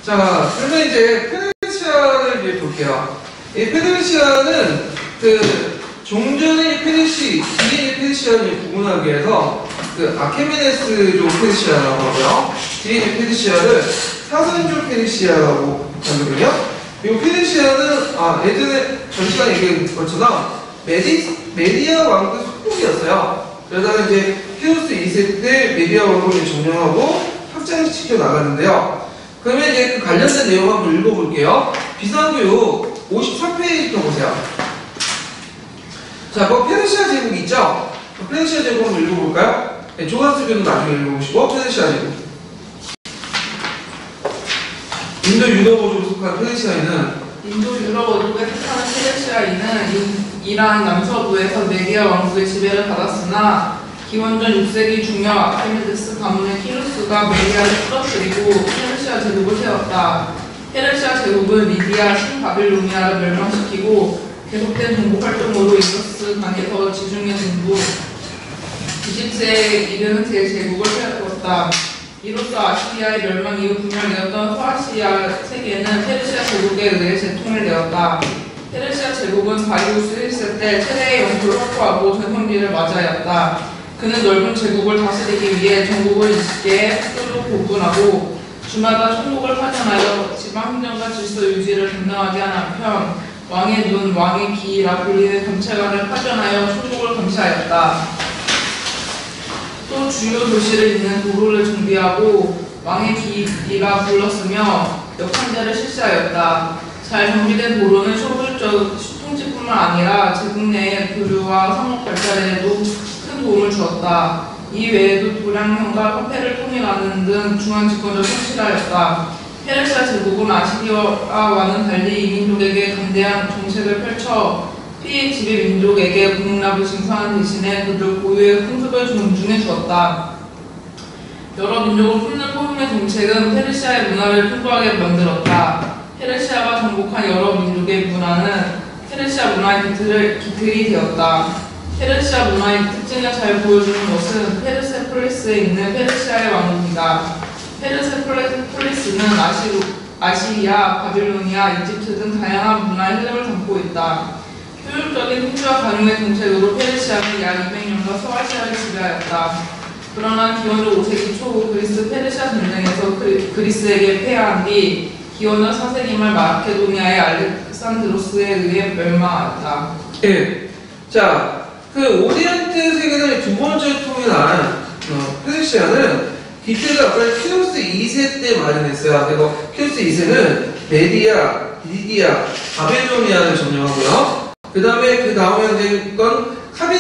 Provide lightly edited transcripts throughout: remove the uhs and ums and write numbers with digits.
자, 그러면 이제 페르시아를 이제 볼게요. 이 페르시아는 그 종전의 디인의 페르시아를 구분하기 위해서 그 아케메네스족 페르시아라고 하고요. 디인의 페르시아를 사선족 페르시아라고 하거든요. 이 페르시아는 예전에 전 시간에 얘기한 것처럼 메디아 왕국 속국이었어요. 그러다가 이제 히오스 2세 때 메디아 왕국을 점령하고 확장시켜 나가는데요. 그러면 이제 그 관련된 내용 한번 읽어볼게요. 비상교육 53페이지 펴보세요. 자, 뭐 페르시아 제국 있죠? 페르시아 제국 한번 읽어볼까요? 네, 조간수교는 나중에 읽어보시고, 페르시아 제국. 인도 유럽어족에 속한 페르시아인은 인도 유럽어족에 속하는 페르시아인은 이란 남서부에서 메디아 왕국의 지배를 받았으나 기원전 6세기 중여 아케메네스 가문의 키루스가 메디아를 쓰러뜨리고 페르시아 제국을 세웠다. 페르시아 제국은 미디아, 신바빌로니아를 멸망시키고 계속된 정복 활동으로 인더스 강에서 지중해 동부 이집트에 이르는 제국을 세웠다. 이로써 아시리아의 멸망 이후 분열되었던 소아시아 세계는 페르시아 제국에 의해 재통일되었다. 페르시아 제국은 다리우스 1세 때 최대의 영토를 확보하고 전성기를 맞이하였다. 그는 넓은 제국을 다스리기 위해 전국을 20개의 학교로 구분하고 주마다 총독을 파견하여 지방행정과 질서 유지를 담당하게 한 한편 왕의 눈, 왕의 귀라 불리는 경찰관을 파견하여 총독을 감시하였다. 또 주요 도시를 잇는 도로를 정비하고 왕의 귀라 불렀으며 역한제를 실시하였다. 잘 정비된 도로는 쇼불적 통치뿐만 아니라 제국 내의 교류와 상업 발달에도 큰 도움을 주었다. 이 외에도 도량형과 화폐를 통일하는 등 중앙 집권을 성실하였다. 페르시아 제국은 아시리아와는 달리 이민족에게 강대한 정책을 펼쳐 피해 지배 민족에게 공납을 징수하는 대신에 그들 고유의 풍습을 존중해 주었다. 여러 민족을 품는 포용의 정책은 페르시아의 문화를 풍부하게 만들었다. 페르시아가 정복한 여러 민족의 문화는 페르시아 문화의 기틀이 되었다. 페르시아 문화의 특징을 잘 보여주는 것은 페르세폴리스에 있는 페르시아의 왕국이다. 페르세폴리스는 아시리아, 바빌로니아, 이집트 등 다양한 문화의 흐름을 담고 있다. 효율적인 통치와 관용의 정책으로 페르시아는 약 200년간 소아시아를 지배하였다. 그러나 기원전 5세기 초 그리스 페르시아 전쟁에서 그리스에게 패한 뒤 기원전 4세기 말 마케도니아의 알렉산드로스에 의해 멸망하였다. 예. 자, 그 오리엔트 세계를 두 번째 통일한 페르시아는 기틀가 아까 키루스 2세 때 마련했어요. 그리고 키루스 2세는 메디아, 리디아, 바빌로니아를 점령하고요. 그 다음에 이제 건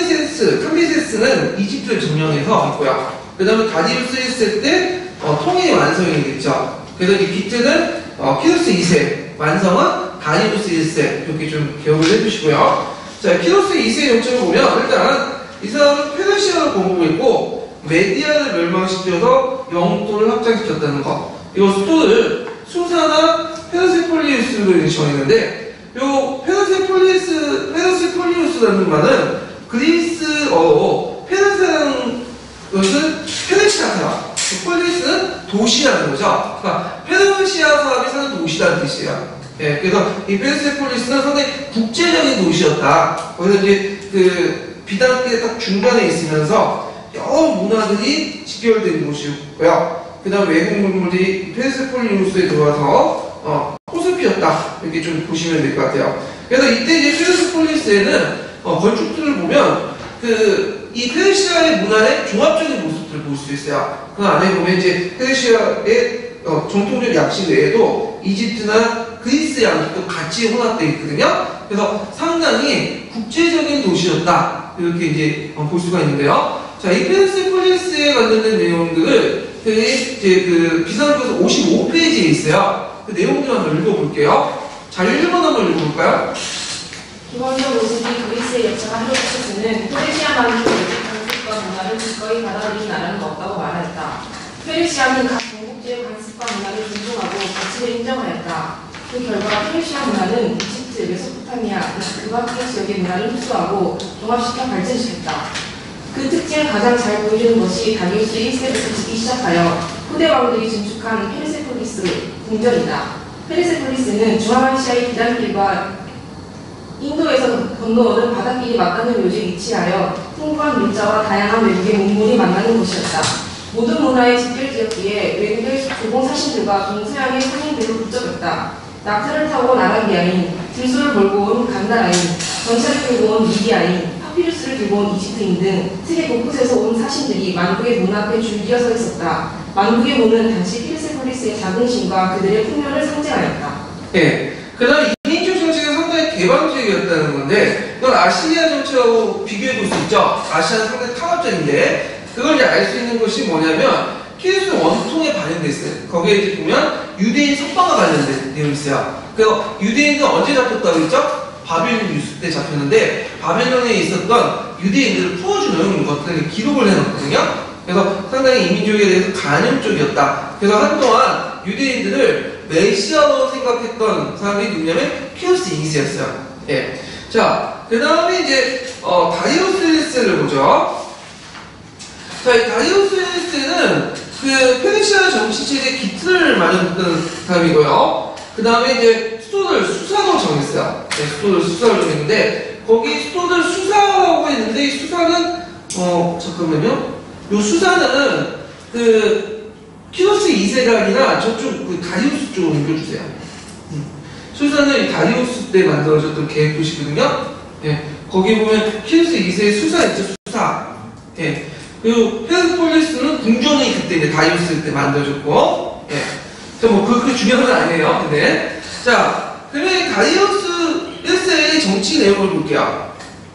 카비세스는 이집트를 점령해서 있고요. 그 다음에 다리우스 1세 때 통일이 완성이 됐죠. 그래서 이 기틀은 키루스 2세, 완성은 다리우스 1세 이렇게 좀 기억을 해주시고요. 자, 키루스 2세 영적을 보면 일단 이 사람은 페르시아를 공부하고 있고 메디아를 멸망시켜서 영토를 확장시켰다는 거. 이거 수사나 페르세폴리우스를 정했는데 요 페르세폴리우스라는 말은 그리스어로 페르세라는 것은 페르시아사, 폴리스는 도시라는 거죠. 그러니까 페르시아 사람이 사는 도시라는 뜻이에요. 예, 그래서 이 페르세폴리스는 상당히 국제적인 도시였다. 거기서 이제 그 비단길에 딱 중간에 있으면서 여러 문화들이 직결된 곳이고요. 그 다음 외국 문물들이 페르세폴리우스에 들어와서 꽃을 피웠다. 이렇게 좀 보시면 될 것 같아요. 그래서 이때 이제 페르세폴리스에는 건축들을 보면 이 페르시아의 문화의 종합적인 모습들을 볼 수 있어요. 그 안에 보면 이제 페르시아의 전통적 약식 외에도 이집트나 그리스 양식도 같이 혼합되어 있거든요. 그래서 상당히 국제적인 도시였다. 이렇게 이제 볼 수가 있는데요. 자, 이 페르세폴리스에 관련된 내용들을 이제 그 비상교서 55페이지에 있어요. 그 내용들 한번 읽어볼게요. 자, 1번 한번 읽어볼까요? 기원전 5세기 그리스의 역사가 헤로도토스는 페르시아만이 관습과 문화를 기꺼이 받아들인 나라는 없다고 말하였다. 페르시아는 각 동국지의 관습과 문화를 존중하고 가치를 인정하였다. 그 결과 페르시아 문화는 이집트, 메소포타미아, 그아키아 지역의 문화를 흡수하고 종합시켜 발전시켰다. 그 특징을 가장 잘 보여주는 것이 다리우스 1세부터 짓기 시작하여 후대 왕들이 증축한 페르세폴리스 궁전이다. 페르세폴리스는 중앙아시아의 비단길과 인도에서 건너오는 바닷길이 맞닿는 묘지에 위치하여 풍부한 문자와 다양한 외국의 문물이 만나는 곳이었다. 모든 문화의 집결지였기에 외국의 조공 사신들과 동서양의 상인들로 북적였다. 낙타를 타고 온 아라비아인, 들소를 몰고 온 간다라인, 전차를 끌고 온 리비아인, 파피루스를 들고 온 이집트인 등 세계 곳곳에서 온 사신들이 만국의 문 앞에 줄기어 서 있었다. 만국의 문은 당시 페르세폴리스의 자긍심과 그들의 풍요를 상징하였다. 예. 그 다음에 이민족 정책은 상당히 개방적이었다는 건데, 이건 아시리아 정책하고 비교해 볼 수 있죠. 아시아는 상당히 탄압적인데, 그걸 이제 알 수 있는 것이 뭐냐면, 키리스토 원통에 반영돼 있어요. 거기에 이제 보면 유대인 석방과 관련된 내용이 있어요. 그래서 유대인들은 언제 잡혔다고 했죠? 바벨론 유수 때 잡혔는데, 바벨론에 있었던 유대인들을 풀어주는 것들을 기록을 해놨거든요. 그래서 상당히 이민족에 대해서 간접적이었다. 그래서 한동안 유대인들을 메시아로 생각했던 사람이 누구냐면 키루스 2세였어요. 예. 자, 그 다음에 이제 다리우스 1세를 보죠. 자, 이 다리우스 1세는 그 페르시아 정치체제 기틀을 마련했던 사람이고요. 그 다음에 이제 수도를 수사로 정했어요. 네, 수도를 수사로 정했는데 거기 수도를 수사라고 했는데 이 수사는 잠깐만요. 요 수사는 그 키루스 2세가 아니라 저쪽 그 다리우스 쪽으로 옮겨주세요. 수사는 다리우스 때 만들어졌던 계획도시거든요. 예, 거기 보면 키루스 2세의 수사 있죠, 수사. 예, 그리고 페르세폴리스는 궁전이 그때 이제 다리우스 때 만들어졌고, 예, 그 중요한 건 아니에요. 근데 자, 그러면 다리우스 1세의 정치 내용을 볼게요.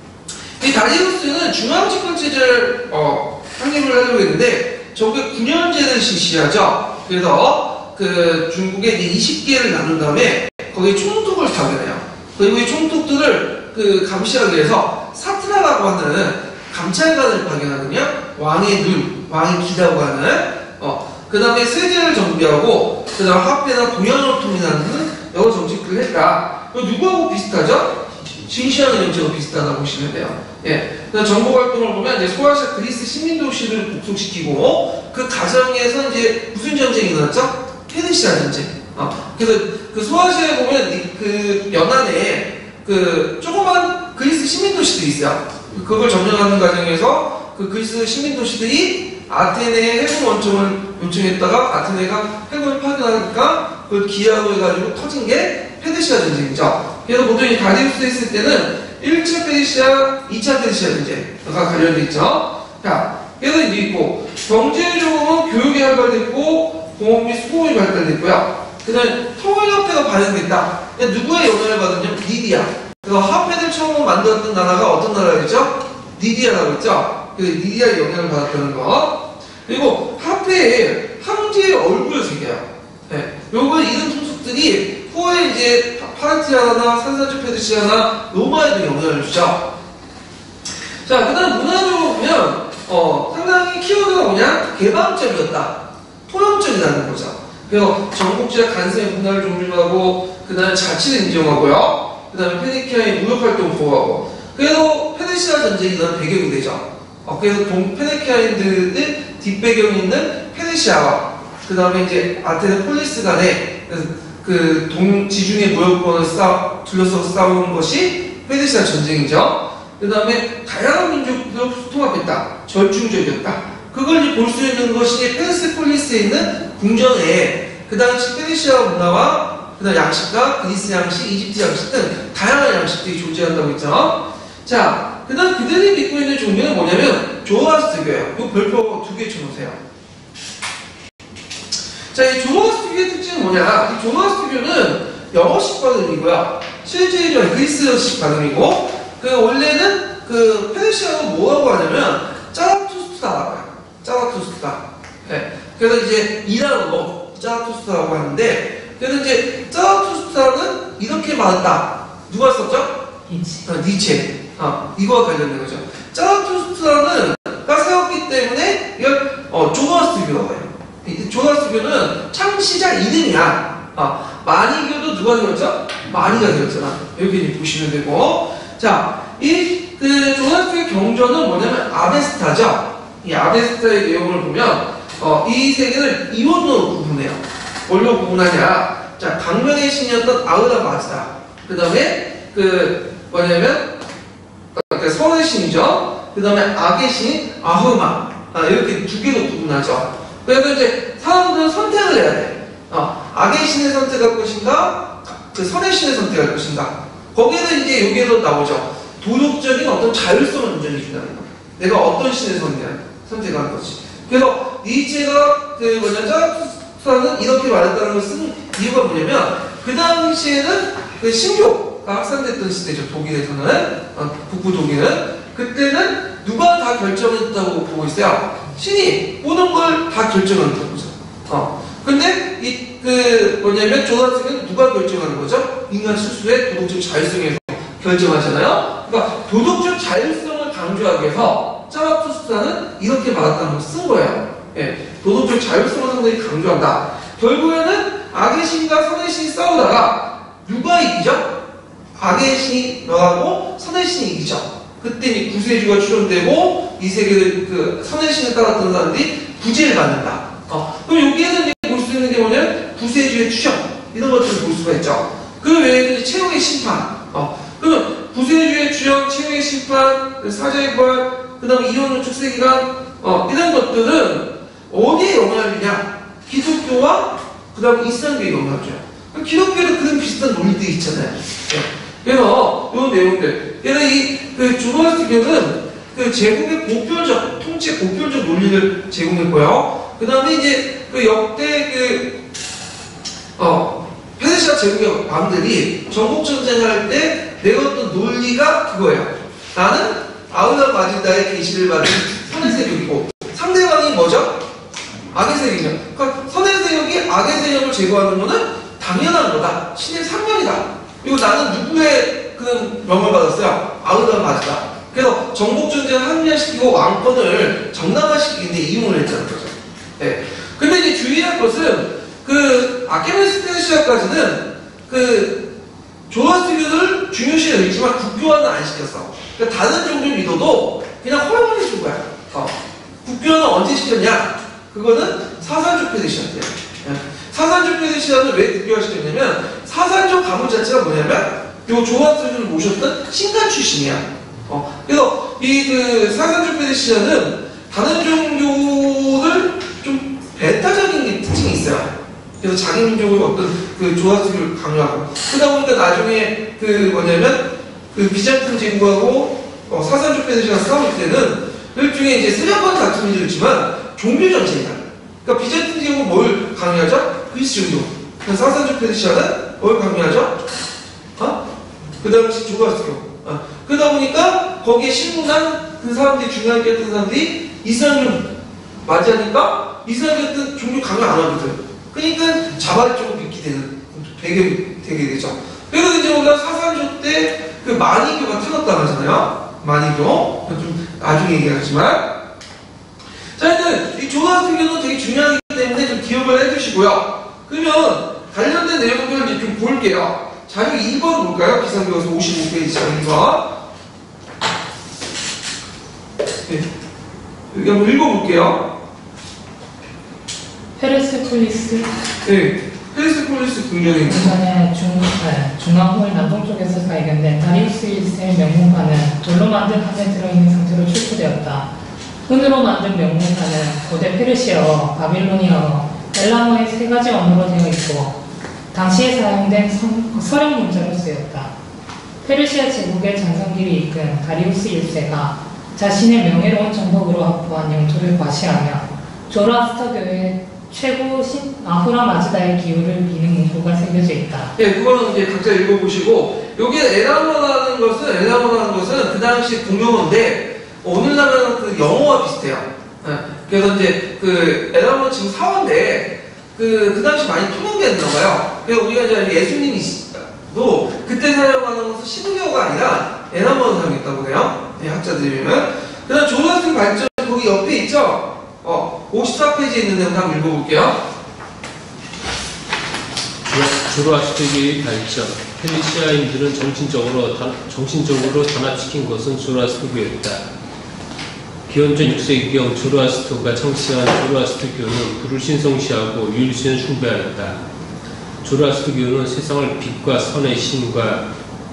이 다리우스는 중앙집권 체제를 확립을 하려고 했는데 저게 9년제를 실시하죠. 그래서 그 중국에 이제 20개를 나눈 다음에 거기에 총독을 파견해요. 그리고 이 총독들을 그 감시하기 위해서 사트라라고 하는 감찰관을 파견하거든요. 왕의 눈, 왕의 기라고 하는 그 다음에 세제를 정비하고 그 다음 화폐나 동양을 통일하는 여러 정책들을 했다. 누구하고 비슷하죠? 진시황의 정책과 비슷하다고 보시면 돼요. 예. 정보 활동을 보면 이제 소아시아 그리스 시민도시를 복속시키고 그 과정에서 이제 무슨 전쟁이 일어났죠? 페르시아 전쟁. 그래서 그 소아시아에 보면 그 연안에 그 조그만 그리스 시민도시들이 있어요. 그걸 점령하는 과정에서 그 그리스 시민도시들이 아테네에 해군 원청을 요청했다가 아테네가 해군을 파견하니까 그걸 기하로 해가지고 터진 게 페르시아 전쟁이죠. 그래서 보통 이 다리우스 했을 때는 1차 페르시아, 2차 페르시아 전쟁과 관련돼 있죠. 자, 그래서 이제 있고 경제적으로는 교육이 발달됐고 공업 및 수공업이 발달됐고요. 그 다음에 통일화폐가 발현됐다. 누구의 영향을 받았냐면 리디아. 그래서 화폐를 처음 만들었던 나라가 어떤 나라였죠? 리디아라고 했죠. 그래서 리디아의 영향을 받았다는 거. 그리고 화폐에 황제의 얼굴을 새겨요. 네. 요거 이런 통속들이 후에 이제 파르티아나 산사주 페르시아나 로마에도 영향을 주죠. 자, 그 다음 문화적으로 보면 상당히 키워드가 뭐냐? 개방적이었다. 토용적이라는 거죠. 그래서 전국지와 간섭의 문화를 존중하고 그 다음에 자치를 인정하고요. 그 다음에 페니키아의 무역활동을 보호하고 그래서 페르시아 전쟁이 일어난 배경이 되죠. 그래서 페니키아인들의 뒷배경이 있는 페르시아와 그 다음에 이제 아테네 폴리스 간에 그 지중해 무역권을 둘러싸고 싸우는 것이 페르시아 전쟁이죠. 그 다음에 다양한 민족들을 통합했다. 절충적이었다. 그걸 이제 볼 수 있는 것이 페르세폴리스에 있는 궁전에 그 당시 페르시아 문화와 그 다음 양식과 그리스 양식, 이집트 양식 등 다양한 양식들이 존재한다고 했죠. 자, 그 다음 그들이 믿고 있는 종교는 뭐냐면 조로아스터교예요. 이 별표 2개 쳐놓으세요. 자, 이 조로아스터교의 특징은 뭐냐? 이 조로아스터교는 영어식 발음이고요. 실제로 그리스식 발음이고, 원래는 그 페르시아어 뭐라고 하냐면 짜라투스트라라고 해요. 짜라투스트라. 네. 그래서 이제 이란어로 짜라투스트라라고 하는데, 그래서 이제 짜라투스트라는 이렇게 말한다. 누가 썼죠? 니체. 이거와 관련된 거죠. 짜라투스트라는 가 세웠기 때문에 이걸 조로아스터교라고 해요. 조로아스터교는 창시자 이름이야. 마니교도 누가 세웠죠? 마니가 세웠잖아. 이렇게 보시면 되고. 자, 그 조로아스터교 경전은 뭐냐면 아베스타죠. 이 아베스타의 내용을 보면 이 세 개를 이원으로 구분해요. 뭘로 구분하냐? 자, 강명의 신이었던 아흐라 마즈다. 그 다음에 선의 신이죠. 그 다음에 악의 신인 아흐마. 이렇게 두 개로 구분하죠. 그래서 이제 사람들은 선택을 해야 돼. 악의 신을 선택할 것인가, 그 선의 신을 선택할 것인가. 거기에는 이제 여기에도 나오죠. 도덕적인 어떤 자율성을 완전히 준다는 거. 내가 어떤 신을 선택하는 거지. 그래서 니체가 자라투스트라는 이렇게 말했다는 걸 쓴 이유가 뭐냐면, 그 당시에는 그 신교가 확산됐던 시대죠. 독일에서는, 북부 독일은. 그때는 누가 다 결정했다고 보고 있어요. 신이 모든 걸 다 결정한다고 보죠. 근데 조나스는 누가 결정하는 거죠? 인간 스스로의 도덕적 자율성에서 결정하잖아요. 그러니까 도덕적 자율성을 강조하기 위해서 자라투스트라는 이렇게 말했다는 걸 쓴 거예요. 예, 도덕적 자율성을 상당히 강조한다. 결국에는 악의 신과 선의 신이 싸우다가 누가 이기죠? 악의 신이 너하고 선의 신이 이기죠. 그때 이 구세주가 출현되고 이 세계를 선의 신을 따랐던 사람들이 구제를 받는다. 그럼 여기에는 볼 수 있는 게 뭐냐면 구세주의 추정 이런 것들을 볼 수가 있죠. 그 외에는 최후의 심판. 그러면 구세주의 추정, 최후의 심판, 사자의 부활, 그 다음에 이혼의 축세기간 이런 것들은 어디에 영향을 주냐? 기독교와 그 다음에 이슬람교에 영향을 줘요. 기독교에도 그런 비슷한 논리들이 있잖아요. 그래서 이 내용들. 그래서 조나스교는 제국의 보편적, 통치 보편적 논리를 제공했고요. 그 다음에 이제 역대 페르시아 제국의 왕들이 전국전쟁을 할 때 내었던 논리가 그거예요. 나는 아흐라 마즈다의 계시를 받은 선의 세력이고 상대방이 뭐죠? 악의 세력이죠. 그러니까 선의 세력이 악의 세력을 제거하는 것은 당연한 거다. 신의 상명이다. 그리고 나는 누구의 그 명을 받았어요? 아흐라 마즈다. 그래서 정복전쟁을 합리화시키고 왕권을 정당화시키는데 이용을 했다는 거죠. 네. 근데 이제 주의할 것은 아케메네스 페르시아까지는 조나스교를 중요시 여기지만 국교화는 안 시켰어. 그러니까 다른 종교 믿어도 그냥 허용을 해준 거야. 국교화는 언제 시켰냐? 그거는 사산족 페르시아인데요. 사산족 페르시아는 왜 국교화 시켰냐면 사산족 가문 자체가 뭐냐면 요 조나스교를 모셨던 신간 출신이야. 그래서 사산족 페르시아는 다른 종교를 좀 배타적인 특징이 있어요. 그래서 자기 민족의 어떤 조나스교를 강요하고 그러다 보니까 나중에 비잔틴 제국하고 사산족 페르시아가 싸울 때는 일종의 이제 세력권 다툼이 있지만 종교 전쟁이다. 그러니까 비잔틴 제국은 뭘 강요하죠? 그리스 종교. 사산족 페르시아는 뭘 강요하죠? 그 당시 조나스교. 그러다 보니까 거기에 신문한 그 사람들이 중요하게 했던 사람들이 이슬람을 맞이하니까 이슬람한테 종교 강요 안 하거든. 그러니까 자발적으로 믿게 되는 배경이 되게 되죠. 그래서 이제 우리가 사산족 때 마니교가 타락당하잖아요. 마니교. 좀 나중에 얘기하지만. 자, 일단 이 조나스교는 되게 중요하기 때문에 좀 기억을 해주시고요. 그러면 관련된 내용들을 이제 좀 볼게요. 자료 2번 볼까요? 비상교과서 55페이지 자료 2번. 네. 여기 한번 읽어볼게요. 페르세폴리스. 네. 페르세폴리스 궁전입니다. 예전에 중앙홀 남동쪽에서 발견된 다리우스 1세의 명문관은 돌로 만든 판에 들어있는 상태로 출토되었다. 흙으로 만든 명문관은 고대 페르시아어, 바빌로니아어, 엘람어의 세 가지 언어로 되어 있고 당시에 사용된 서령 문자로 쓰였다. 페르시아 제국의 전성기를 이끈 다리우스 1세가 자신의 명예로운 정복으로 확보한 영토를 과시하며 조로아스터교의 최고 신 아흐라 마즈다의 기후를 비는 문구가 새겨져 있다. 네, 그거는 이제 각자 읽어보시고 여기에 엘라모라는 것은 그 당시 공용어인데 오늘날은 영어와 비슷해요. 그래서 이제 엘라모는 지금 사원인데 그 당시 많이 통용됐나 봐요. 그래서 우리가 이제 예수님이도 그때 사용하는 것은 신교가 아니라 엘라모를 사용했다고 해요. 네, 학자들이면. 그 다음 조나스 발전 거기 옆에 있죠? 54페이지에 있는 내용 한번 읽어볼게요. 조로아스터교의 발전. 페르시아인들은 정신적으로 단합시킨 것은 조로아스터교였다. 기원전 6세기경 조로아스터가 창시한 조로아스터교는 불을 신성시하고 유일신을 숭배하였다. 조로아스터교는 세상을 빛과 선의 신과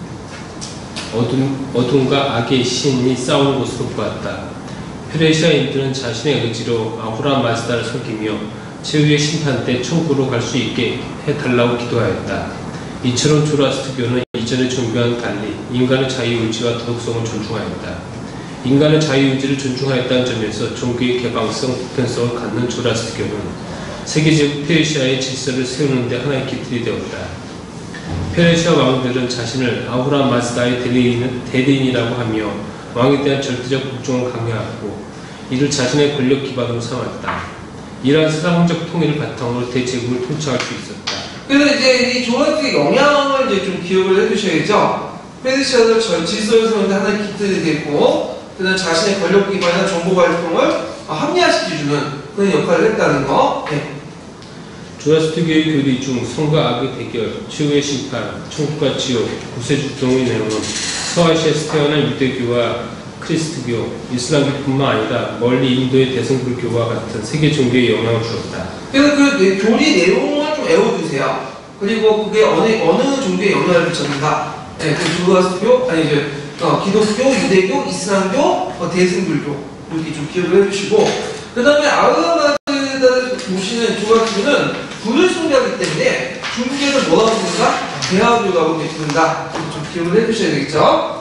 어둠과 악의 신이 싸우는 곳으로 보았다. 페르시아인들은 자신의 의지로 아후라 마즈다를 섬기며 최후의 심판 때 천국으로 갈 수 있게 해달라고 기도하였다. 이처럼 조로아스터교는 이전의 종교와는 달리 인간의 자유의지와 도덕성을 존중하였다. 인간의 자유의지를 존중하였다는 점에서 종교의 개방성, 보편성을 갖는 조로아스터교는 세계적 페르시아의 질서를 세우는 데 하나의 기틀이 되었다. 페르시아 왕들은 자신을 아후라 마즈다의 대리인이라고 하며 왕에 대한 절대적 복종을 강요하고 이를 자신의 권력 기반으로 삼았다. 이러한 세상적 통일을 바탕으로 대제국을 통치할 수 있었다. 그래서 이제 이 조로아스터의 영향을 이제 좀 기억을 해두셔야죠. 페르시아는 질서를 세우는 데 하나의 기틀이 됐고, 그다음 자신의 권력 기반이나 정보 활동을 합리화시켜주는 그런 역할을 했다는 거. 네. 조로아스터교의 교리 중 선과 악의 대결, 최후의 심판, 천국과 지옥, 구세주 등의 내용은 서아시아에서 태어난 유대교와 크리스트교, 이슬람교뿐만 아니라 멀리 인도의 대성불교와 같은 세계 종교에 영향을 주었다. 그래서 그 교리 내용을 좀 외워두세요. 그리고 그게 어느 종교에 영향을 미쳤는가. 네, 그 조로아스터교, 아니 이제 기독교, 유대교, 이슬람교, 대승불교 이렇게 좀 기억을 해주시고, 그 다음에 아흐라마즈다를 보시는 조로아스터교는 불을 숭배하기 때문에 중계를 뭐라고 부른다? 대화교라고 부른다. 좀 기억을 해주셔야 되겠죠.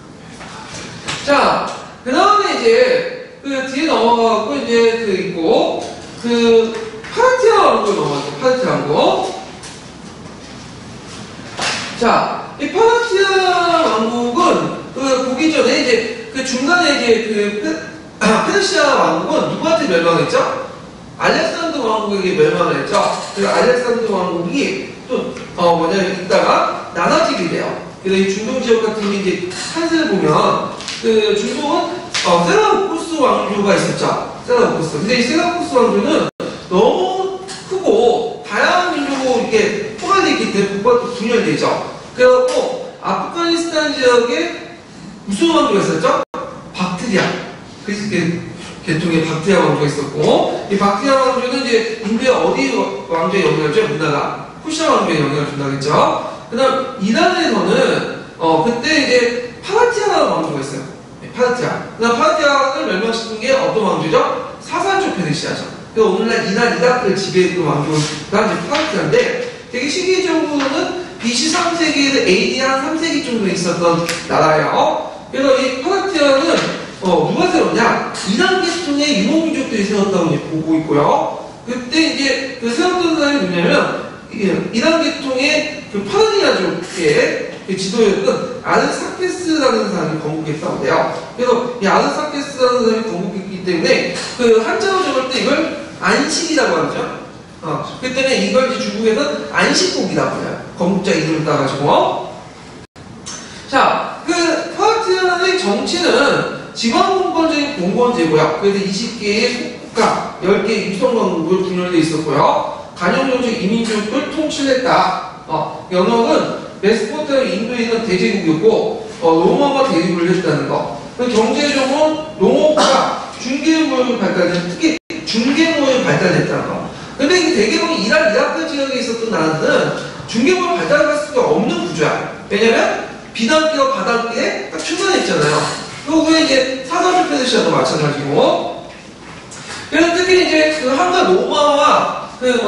자, 그 다음에 이제 그 뒤에 넘어가고 이제 그 있고 그 파르티아 왕국을 넘어가죠. 파르티아 왕국. 자, 이 파르티아 왕국은 그 보기 전에 이제 그 중간에 이제 그 페르시아 왕국은 누구한테 멸망했죠? 알렉산더 왕국에게 멸망을 했죠. 그 알렉산더 왕국이 또 있다가 나눠지게 돼요. 그래서 이 중동 지역 같은 게 이제 사진을 보면 그 중동은 세라우쿠스 왕조가 있었죠. 세라우쿠스. 근데 이 세라우쿠스 왕조는 너무 크고 다양한 민족으로 이렇게 포괄되어 있기 때문에 국가가 또 분열되죠. 그래갖고 아프가니스탄 지역에 무슨 왕조가 있었죠? 박트리아. 그래서 계통의 박트리아 왕조가 있었고, 이 박트리아 왕조는 이제 인도의 어디 왕조에 영향을 줘? 우리나라 쿠샤 왕조에 영향을 준다겠죠. 그다음 이란에서는 그때 이제 파르티아 왕조가 있어요. 네, 파르티아. 그다음 파르티아를 멸망시킨 게 어떤 왕조죠? 사산족 페르시아죠. 그래서 오늘날 이란, 이라크를 지배했던 왕조가 이제 파르티아인데, 되게 시기적으로는 BC 3세기에서 AD 한 3세기 정도 있었던 나라예요. 그래서 이 파르티아는 누가 세웠냐? 이란 계통의 유목민족들이 세웠다고 이제 보고 있고요. 그때 이제 그 세웠던 사람이 누구냐면 이란 계통의 그 파르니아족의 그 지도였던 아르사케스라는 사람이 건국했다고 해요. 그래서 이 아르사케스라는 사람이 건국했기 때문에 그 한자로 적을 때 이걸 안식이라고 하죠. 그 때문에 이걸 이제 중국에서는 안식국이라고 해요. 건국자 이름을 따가지고. 자, 그 파르티아의 정치는 지방공권적인 공권제고요. 그래서 20개의 국가, 10개의 유성왕국을 분열되어 있었고요. 간용종족 이민족을 통치했다. 영역은 메소포타미아 인도에 있는 대제국이었고 로마가 대립을 했다는 거. 경제적으로 농업과 중개무역이 발달된, 특히 중개무역이 발달했다는 거. 근데 이게 대개는 이란, 이라크 지역에 있었던 나라들은 중개무역이 발달할 수가 없는 구조야. 왜냐면 비단기와 바닷기에 딱 충돌해 있잖아요. 그리고 그게 이제 사사주 페르시아도 마찬가지고. 그래서 특히 이제 그 한가 로마와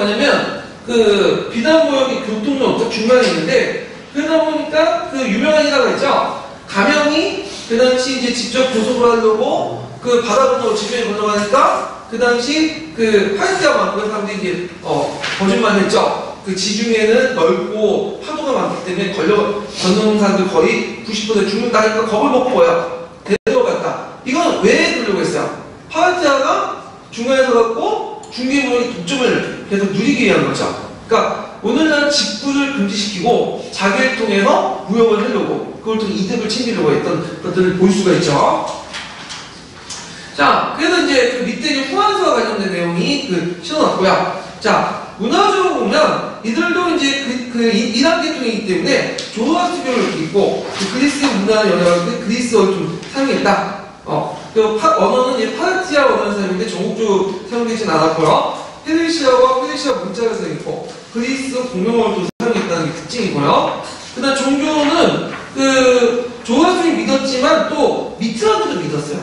그 비단무역이 교통력 중간에 있는데, 그러다 보니까 그 유명한 일화가 있죠. 가명이 그 당시 이제 직접 고속을 하려고 그 바다 건너고 지면에 건너가니까 그 당시 그 파르티아 왕국의 사람들이 이제 거짓말 했죠. 그 지중해는 넓고 파도가 많기 때문에 건너는 사람들 거의 90% 죽는다니까 겁을 먹고 뭐야? 데려갔다. 이건 왜 그러려고 했어요? 파르티아가 중간에서 갖고 중개무역의 독점을 계속 누리게 위한 거죠. 그러니까 오늘날 직구를 금지시키고 자기를 통해서 무역을 하려고, 그걸 통해 이득을 챙기려고 했던 것들을 볼 수가 있죠. 자, 그래서 이제 그 밑에 후한서와 관련된 내용이 실어놨고요. 자, 문화적으로 보면 이들도 이제 이란 계통이기 때문에 조로아스터교를 있고 그 그리스 문화의 영향을 그리스어를 좀 사용했다. 언어는 이제 파르티아 언어를 사용했는데 전국적으로 사용되진 않았고요. 페르시아와 페르시아 문자를 사용했고 그리스 공용어도 사용했다는 게 특징이고요. 그다음 종교는 조화수이 믿었지만 또 미트라교도 믿었어요.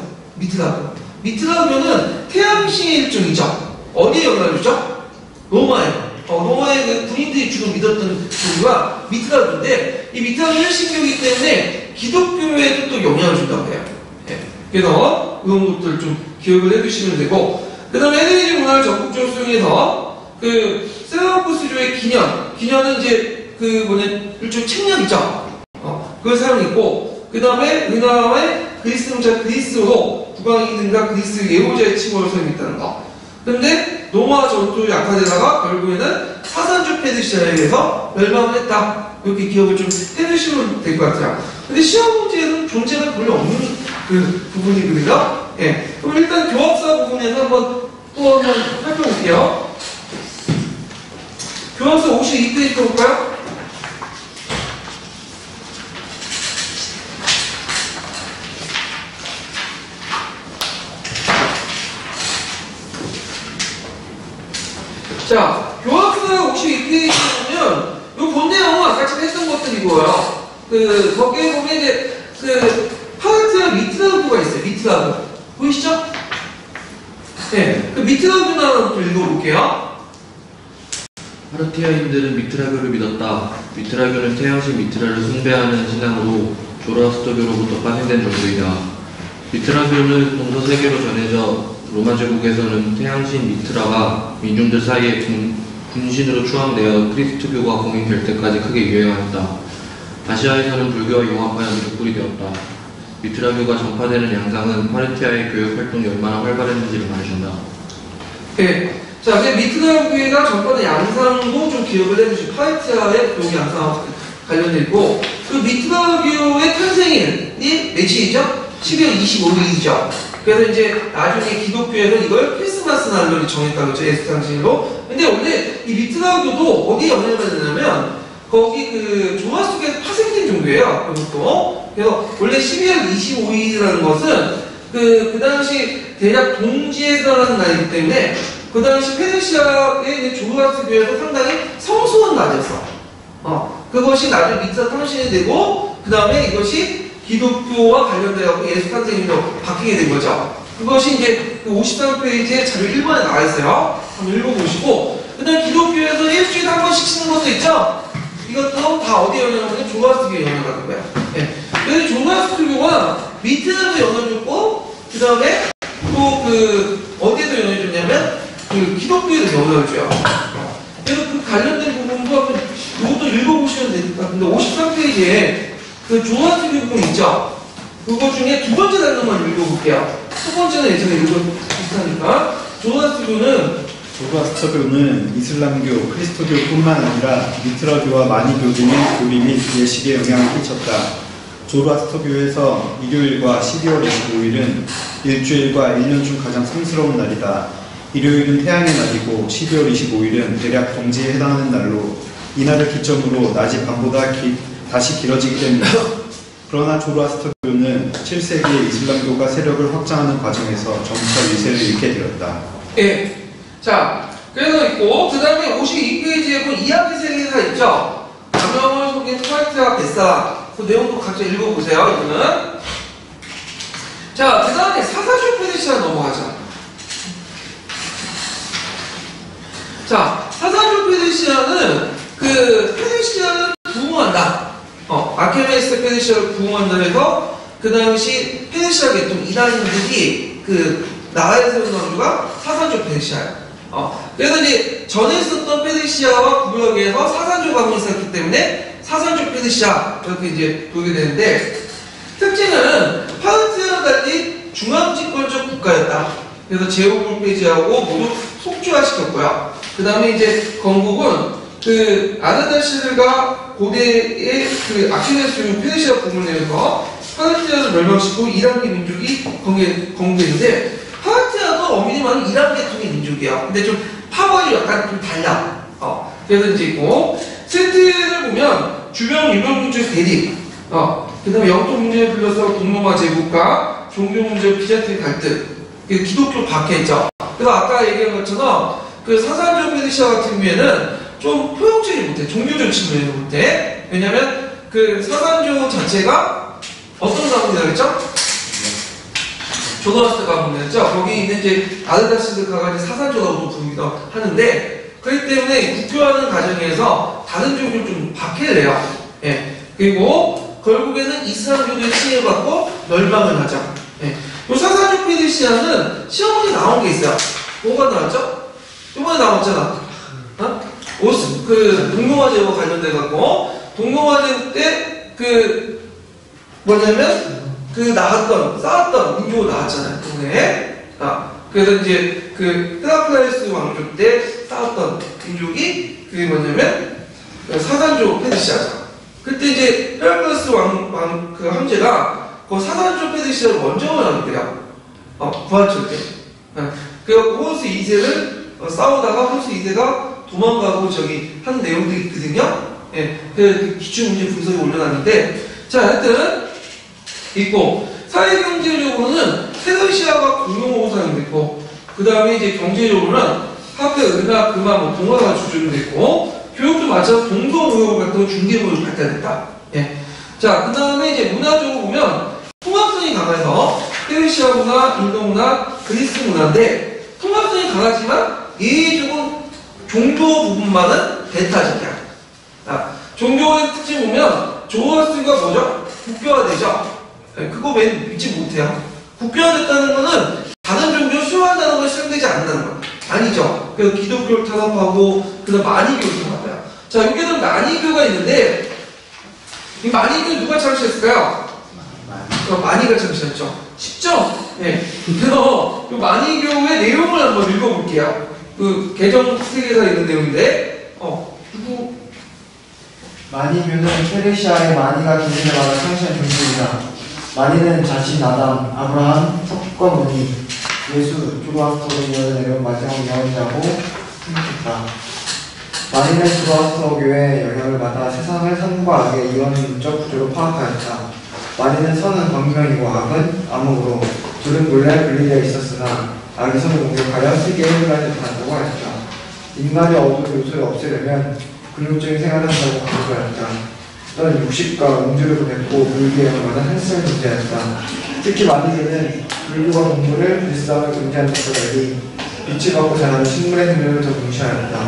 미트라교는 태양신의 일종이죠. 어디에 영향을 주죠? 로마에. 로마의 그 군인들이 주로 믿었던 종교가 미트라교인데 이 미트라교 일신교이기 때문에 기독교에도 또 영향을 준다고 해요. 예. 그래서 이런 것들 좀 기억을 해두시면 되고 그 다음에 헬레니즘 문화를 적극적으로 수용해서 셀라우쿠스교의 기년은 이제 일종 책략이죠. 그걸 사용했고 그 다음에 은하의 그리스 문자 그리스로 국왕이든가 그리스 예호자의 칭호를 사용했다는 거. 근데 로마 전투에 약화되다가 결국에는 사산주 페르시아에 의해서 멸망을 했다. 이렇게 기억을 좀 해두시면 될 것 같아요. 근데 시험 문제에는 존재가 별로 없는 부분이거든요. 예. 그럼 일단 교합사 부분에서 한번 살펴볼게요. 교합사 52페이지 볼까요? 자, 교합사 52페이지에 보면 본 내용은 아까 제가 했던 것들이고요. 거기에 보면 이제 파르티아 미트라교가 있어요. 미트라교. 보이시죠? 네. 미트라교나 좀 읽어볼게요. 파르티아인들은 미트라교를 믿었다. 미트라교는 태양신 미트라를 숭배하는 신앙으로 조로아스터교로부터 파생된 종교이다. 미트라교는 동서세계로 전해져 로마 제국에서는 태양신 미트라가 민중들 사이에 군신으로 추앙되어 크리스트교가 공인될 때까지 크게 유행하였다. 아시아에서는 불교와 융합하여 미륵불이 되었다. 미트라교가 전파되는 양상은 파르티아의 교육 활동이 얼마나 활발했는지를 말해준다. 네. 자, 미트라교가 전파된 양상도 좀 기억을 해주시고 파르티아의 교육 양상하고 관련되어 있고 미트라교의 탄생일이 며칠이죠? 12월 25일이죠. 그래서 이제 나중에 기독교에서 이걸 크리스마스 날로 정했다고 했죠. 예수 탄생일로. 근데 원래 이 미트라교도 어디에 영향을 받느냐면 거기 조화수교에서 파생된 종교예요. 그것도. 그래서 원래 12월 25일이라는 것은 그 당시 대략 동지에 해당하는 날이기 때문에 그 당시 페르시아의 조화수교에서 상당히 성수한 날이었어. 그것이 나중에 미트라 탄생이 되고 그 다음에 이것이 기독교와 관련되어서 예수 탄생일로 바뀌게 된 거죠. 그것이 이제 53페이지에 자료 1번에 나와 있어요. 한번 읽어보시고 그 다음에 기독교에서 일주일에 한 번씩 치는 것도 있죠. 이것도 다 어디에 영향을 받는 조화수교에 영향을 받는 거야. 네. 그래서 조화수교가 밑에도 영향을 줬고 그 다음에 또 어디에도 영향을 줬냐면 기독교에도 영향을 줘요. 그래서 관련된 부분도 한번 이것도 읽어보시면 될 것 같은데 53페이지에 조화수교 부분 있죠? 그거 중에 두 번째 단어만 읽어볼게요. 첫 번째는 예전에 비슷하니까 조로아스터교는 이슬람교, 크리스토교뿐만 아니라 미트라교와 마니교 등의 교리 및 예식에 영향을 끼쳤다. 조로아스터교에서 일요일과 12월 25일은 일주일과 1년 중 가장 성스러운 날이다. 일요일은 태양의 날이고 12월 25일은 대략 동지에 해당하는 날로 이날을 기점으로 낮이 밤보다 다시 길어지기 때문이다. 그러나 조로아스터교는 7세기에 이슬람교가 세력을 확장하는 과정에서 점차 위세를 잃게 되었다. 예. 자, 그래서 있고, 그 다음에 52페이지에 보면 이야기 세계사 있죠? 가명을 속인 파르티아 베사. 그 내용도 각자 읽어보세요, 이거는. 자, 그 다음에 사사주 페르시아 넘어가자. 자, 사사주 페르시아는 페르시아를 부흥한다. 아케메네스 페르시아를 부흥한다 해서 그 당시 페르시아 계통 이란인들이 나라에 세운 왕조가 사산조 페르시아예요. 그래서 이제 전에 있었던 페르시아와 구역에서 사산조 가문이 있었기 때문에 사산조 페르시아 이렇게 이제 보게 되는데 특징은 파르티아와 달리 중앙집권적 국가였다. 그래서 제국을 폐지하고 모두 속주화시켰고요. 그 다음에 이제 건국은 아르타시르가 고대의 아키메네스 페르시아 부분을 내면서 파르티아를 멸망시키고 이란계 민족이 건국했는데 파르티아도 엄밀히 말하면 이란 계통의 민족이에요. 근데 좀 파벌이 약간 좀 달라. 그래서 이제 있고 세트를 보면 주변 유명 민족 대립, 그 다음에 영토 문제에 불려서 동로마 제국과 종교 문제, 비자주의 갈등, 기독교 박해죠. 그래서 아까 얘기한 것처럼 그 사산조 페르시아 같은 경우에는 좀 포용적이지 못해. 종교적 측면에서 못해. 왜냐면 그 사산조 자체가 어떤 가문이라고 했죠? 조도아스트 가문이었죠. 거기 있는 이제 아르다시드카가 이제 사산조라고 부르기도 하는데, 그렇기 때문에 국교하는 과정에서 다른 종교를 좀 박해를 해요. 예. 그리고 결국에는 이슬람교도에 침해를 받고 멸망을 하죠. 예. 이 사산조 페르시아는 시험문에 나온 게 있어요. 뭐가 나왔죠? 이번에 나왔잖아. 그 동경화재와 관련돼갖고 동경화재 때 그 뭐냐면 그 나왔던 싸웠던 민족으로 나왔잖아요. 그게 그래서 이제 그 헤라클라이스 왕조 때 싸웠던 민족이 그게 뭐냐면 그 사산조 페르시아죠. 그때 이제 헤라클라이스 왕 그 황제가 그 사산조 페르시아를 원정을 하는데요. 부활절 때. 그래갖고 호르스 2세를 싸우다가 호르스 2세가 도망가고 저기 한 내용들이 있거든요. 예, 그 기출문제 분석에 올려놨는데, 자, 하여튼 있고 사회경제적으로는 페르시아가 공용호상이 됐고, 그 다음에 이제 경제적으로는 화폐, 은하, 금화, 뭐 동화가 주적이 됐고, 교육도 마찬가지로 동서무역을 갖다가 중개무역을 갖다 냈다. 예. 자, 그 다음에 이제 문화적으로 보면 통합성이 강해서 페르시아 문화, 인도 문화, 그리스 문화인데 통합성이 강하지만 예외적으로 종교 부분만은 배타적이야. 종교의 특징 보면 조화수가 뭐죠? 국교화되죠. 그거 왜 믿지 못해요? 국교화됐다는 거는 다른 종교를 수용한다는 걸 실현되지 않는다는 거 아니죠. 그래서 기독교를 탄압하고 그다음 만이교를 탄압해요. 자, 여기에는 만이교가 있는데 이 만이교는 누가 창시했을까요? 만이가 창시했죠. 쉽죠? 네. 그래서 이 만이교의 내용을 한번 읽어볼게요. 그 개정 세계사 있는 내용인데 누구? 마니교는 페르시아의 마니가 기준에 받아 창시한 종교이다. 마니는 자신, 아담, 아브라함, 섭과 무니, 예수, 조로아스터로 이어내려온 마지막 예언자고 생각했다. 마니는 조로아스터교의 영향을 받아 세상을 선과 악의 이원적 구조로 파악하였다. 마니는 선은 광명이고 악은 암흑으로, 둘은 몰래 분리되어 있었으나 악이 선을 공격하여 세계에 흘러야 한다고 하였다. 인간의 어두운 요소를 없애려면 근육적인 생활을 한다고 강조하였다. 또한 육식과 음주를 뱉고 물기에 영향받은 한심을 존재하였다. 특히 마니교는 물과 동물을 불쌍을 존재하는 것과 달리 빛을 받고 자라는 식물의 생명을 더 중시하였다.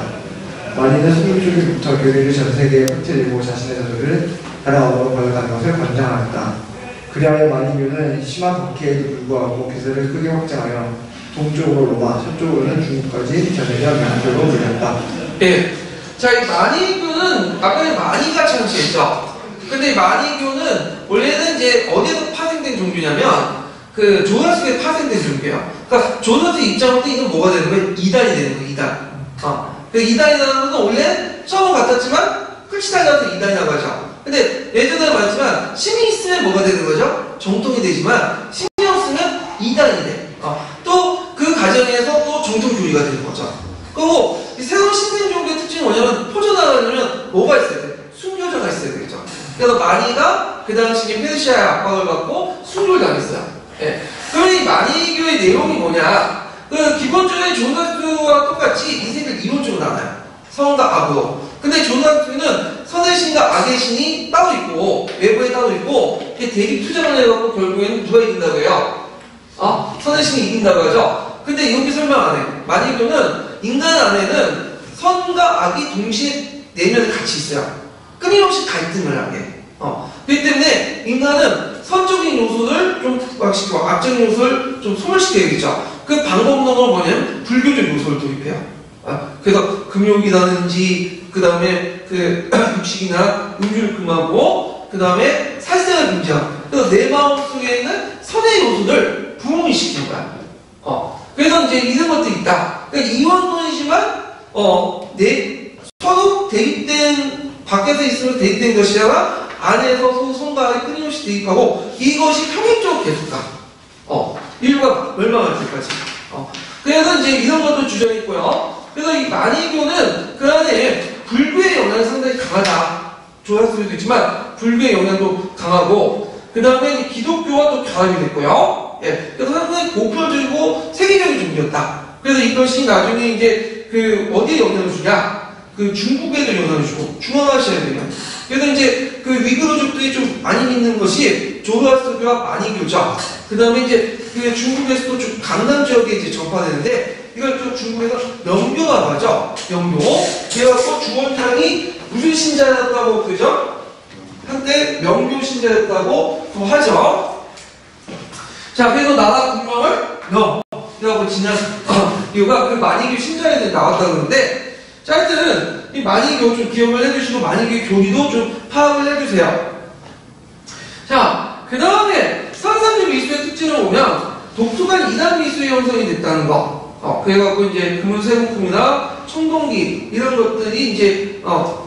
마니는 소유주기부터 교리를 전 세계에 퍼뜨리고 자신의 저주를 다른 언어로 번역하는 것을 권장하였다. 그리하여 마니교는 심한 박해에도 불구하고 기술을 크게 확장하여 동쪽으로 로마, 서쪽으로는 중국까지 전해져 명교로 불렸다. 예. 자, 이 마니교는 아까 마니가 창시했죠. 근데 이 마니교는 원래는 이제 어디에서 파생된 종교냐면 그 조나스에 파생된 종교예요. 그러니까 조나스 입장부터 이건 뭐가 되는 거예요? 이단이 되는 거예요. 이단. 그 이단이라는 것은 원래 처음은 같았지만 끝이 달라서 이단이라고 하죠. 근데 예전에 말했지만 신이 있으면 뭐가 되는 거죠? 정통이 되지만 신이 없으면 이단이 돼. 또 그 과정에서 또 정통교리가 되는 거죠. 그리고 이 새로운 신생 종교의 특징이 뭐냐면 퍼져나가려면 뭐가 있어야 돼? 순교자가 있어야 되겠죠. 그래서 마니가 그 당시에 페르시아의 압박을 받고 순교를 당했어요. 예. 그럼 이 마니교의 내용이 뭐냐? 그 기본적인 조나스와 똑같이 인생을 이론적으로 나눠요. 선과 악으로. 근데 조나스는 선의 신과 악의 신이 따로 있고 외부에 따로 있고 이게 대립 투쟁을 해갖고 결국에는 누가 이긴다고 해요? 선의 신이 이긴다고 하죠. 근데 이렇게 설명 안 해. 마니교는 인간 안에는 선과 악이 동시에 내면에 같이 있어요. 끊임없이 갈등을 하게. 그렇기 때문에 인간은 선적인 요소를 좀 부각시키고 악적인 요소를 좀 소멸시켜야겠죠. 그 방법론은 뭐냐면 불교적 요소를 도입해요. 그래서 금욕이라든지 그 다음에 그 육식이나 음주를 금하고 그 다음에 살생을 금지하고 그래서 내 마음속에 있는 선의 요소를 부흥시키는 거야. 그래서 이제 이런 것들이 있다. 그러니까 이원론이지만 서로 대립된 밖에서 있으면 대립된 것이라 안에서 손과 악이 끊임없이 대립하고 이것이 평행적으로 계속 가. 인류가 멸망할 때까지. 그래서 이제 이런 것도 주장했고요. 그래서 이 마니교는 그 안에 불교의 영향이 상당히 강하다. 조사할 수도 있지만 불교의 영향도 강하고 그 다음에 기독교와 또 결합이 됐고요. 예, 그래서 상당히 보편적이고 세계적인 종교였다. 그래서 이것이 나중에 이제 그 어디에 영향을 주냐? 그 중국에도 영향을 주고 중앙아시아에도 영향을 주고. 그래서 이제 그 위구르족들이 좀 많이 믿는 것이 조로아스터교와 마니교죠. 그 다음에 이제 그 중국에서도 좀 강남 지역에 이제 전파되는데 이걸 또 중국에서 명교라고 하죠. 명교. 그래갖고 주원장이 무슨 신자였다고 그죠? 한때 명교 신자였다고 또 하죠. 자, 그래서 나라 국명을 명이라고 지난 이유가 그 마니교 신자에 나왔다 그러는데, 자, 하여튼 이 마니교 좀 기억을 해주시고 마니교 교리도 좀 파악을 해주세요. 자, 그 다음에 산산주 미수의 특징을 보면 독특한 이단 미수의 형성이 됐다는 거. 그래갖고 이제 금은세공품이나 청동기 이런 것들이 이제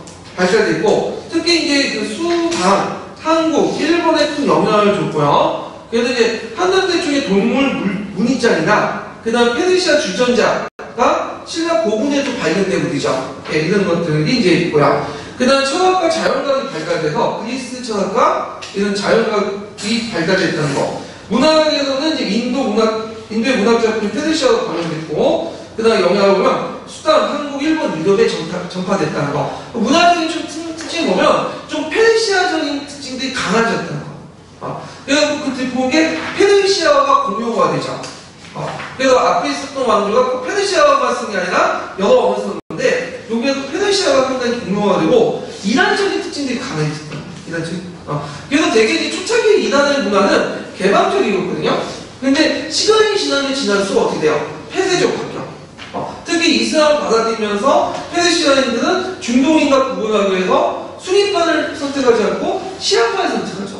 발달됐고, 특히 이제 그 수방, 한국, 일본에 큰 영향을 줬고요. 그래서 이제 한남대 쪽의 동물 문의장이나 그 다음 페르시아 주전자가 신라 고군에도 발견되고 그러죠. 예, 이런 것들이 이제 있고요. 그 다음 철학과 자연과학이 발달돼서 그리스 철학과 이런 자연과학이 발달됐다는 거. 문학에서는 이제 인도의 문학 작품이 페르시아로 관련됐고, 그 다음 영향을 보면 수단, 한국, 일본, 유럽에 전파됐다는 거. 문화적인 특징을 보면 좀 페르시아적인 특징들이 강해졌다는 거. 그래서 그때 보는 게 페르시아어가 공용어가 되죠. 그래서 앞에 있었던 왕조가 꼭 페르시아어만 쓴 게 아니라 영어어만 썼는데 여기에도 페르시아어가 상당히 공용어가 되고 이단적인 특징들이 강해졌다. 이단적인. 그래서 되게 이제 초창기 이단의 문화는 개방적이었거든요. 근데 시간이 지나면 지날수록 어떻게 돼요? 폐쇄적 바뀌어. 특히 이슬람을 받아들이면서 페르시아인들은 중동인과 구분하기 위해서 순위파를 선택하지 않고 시아파를 선택하죠.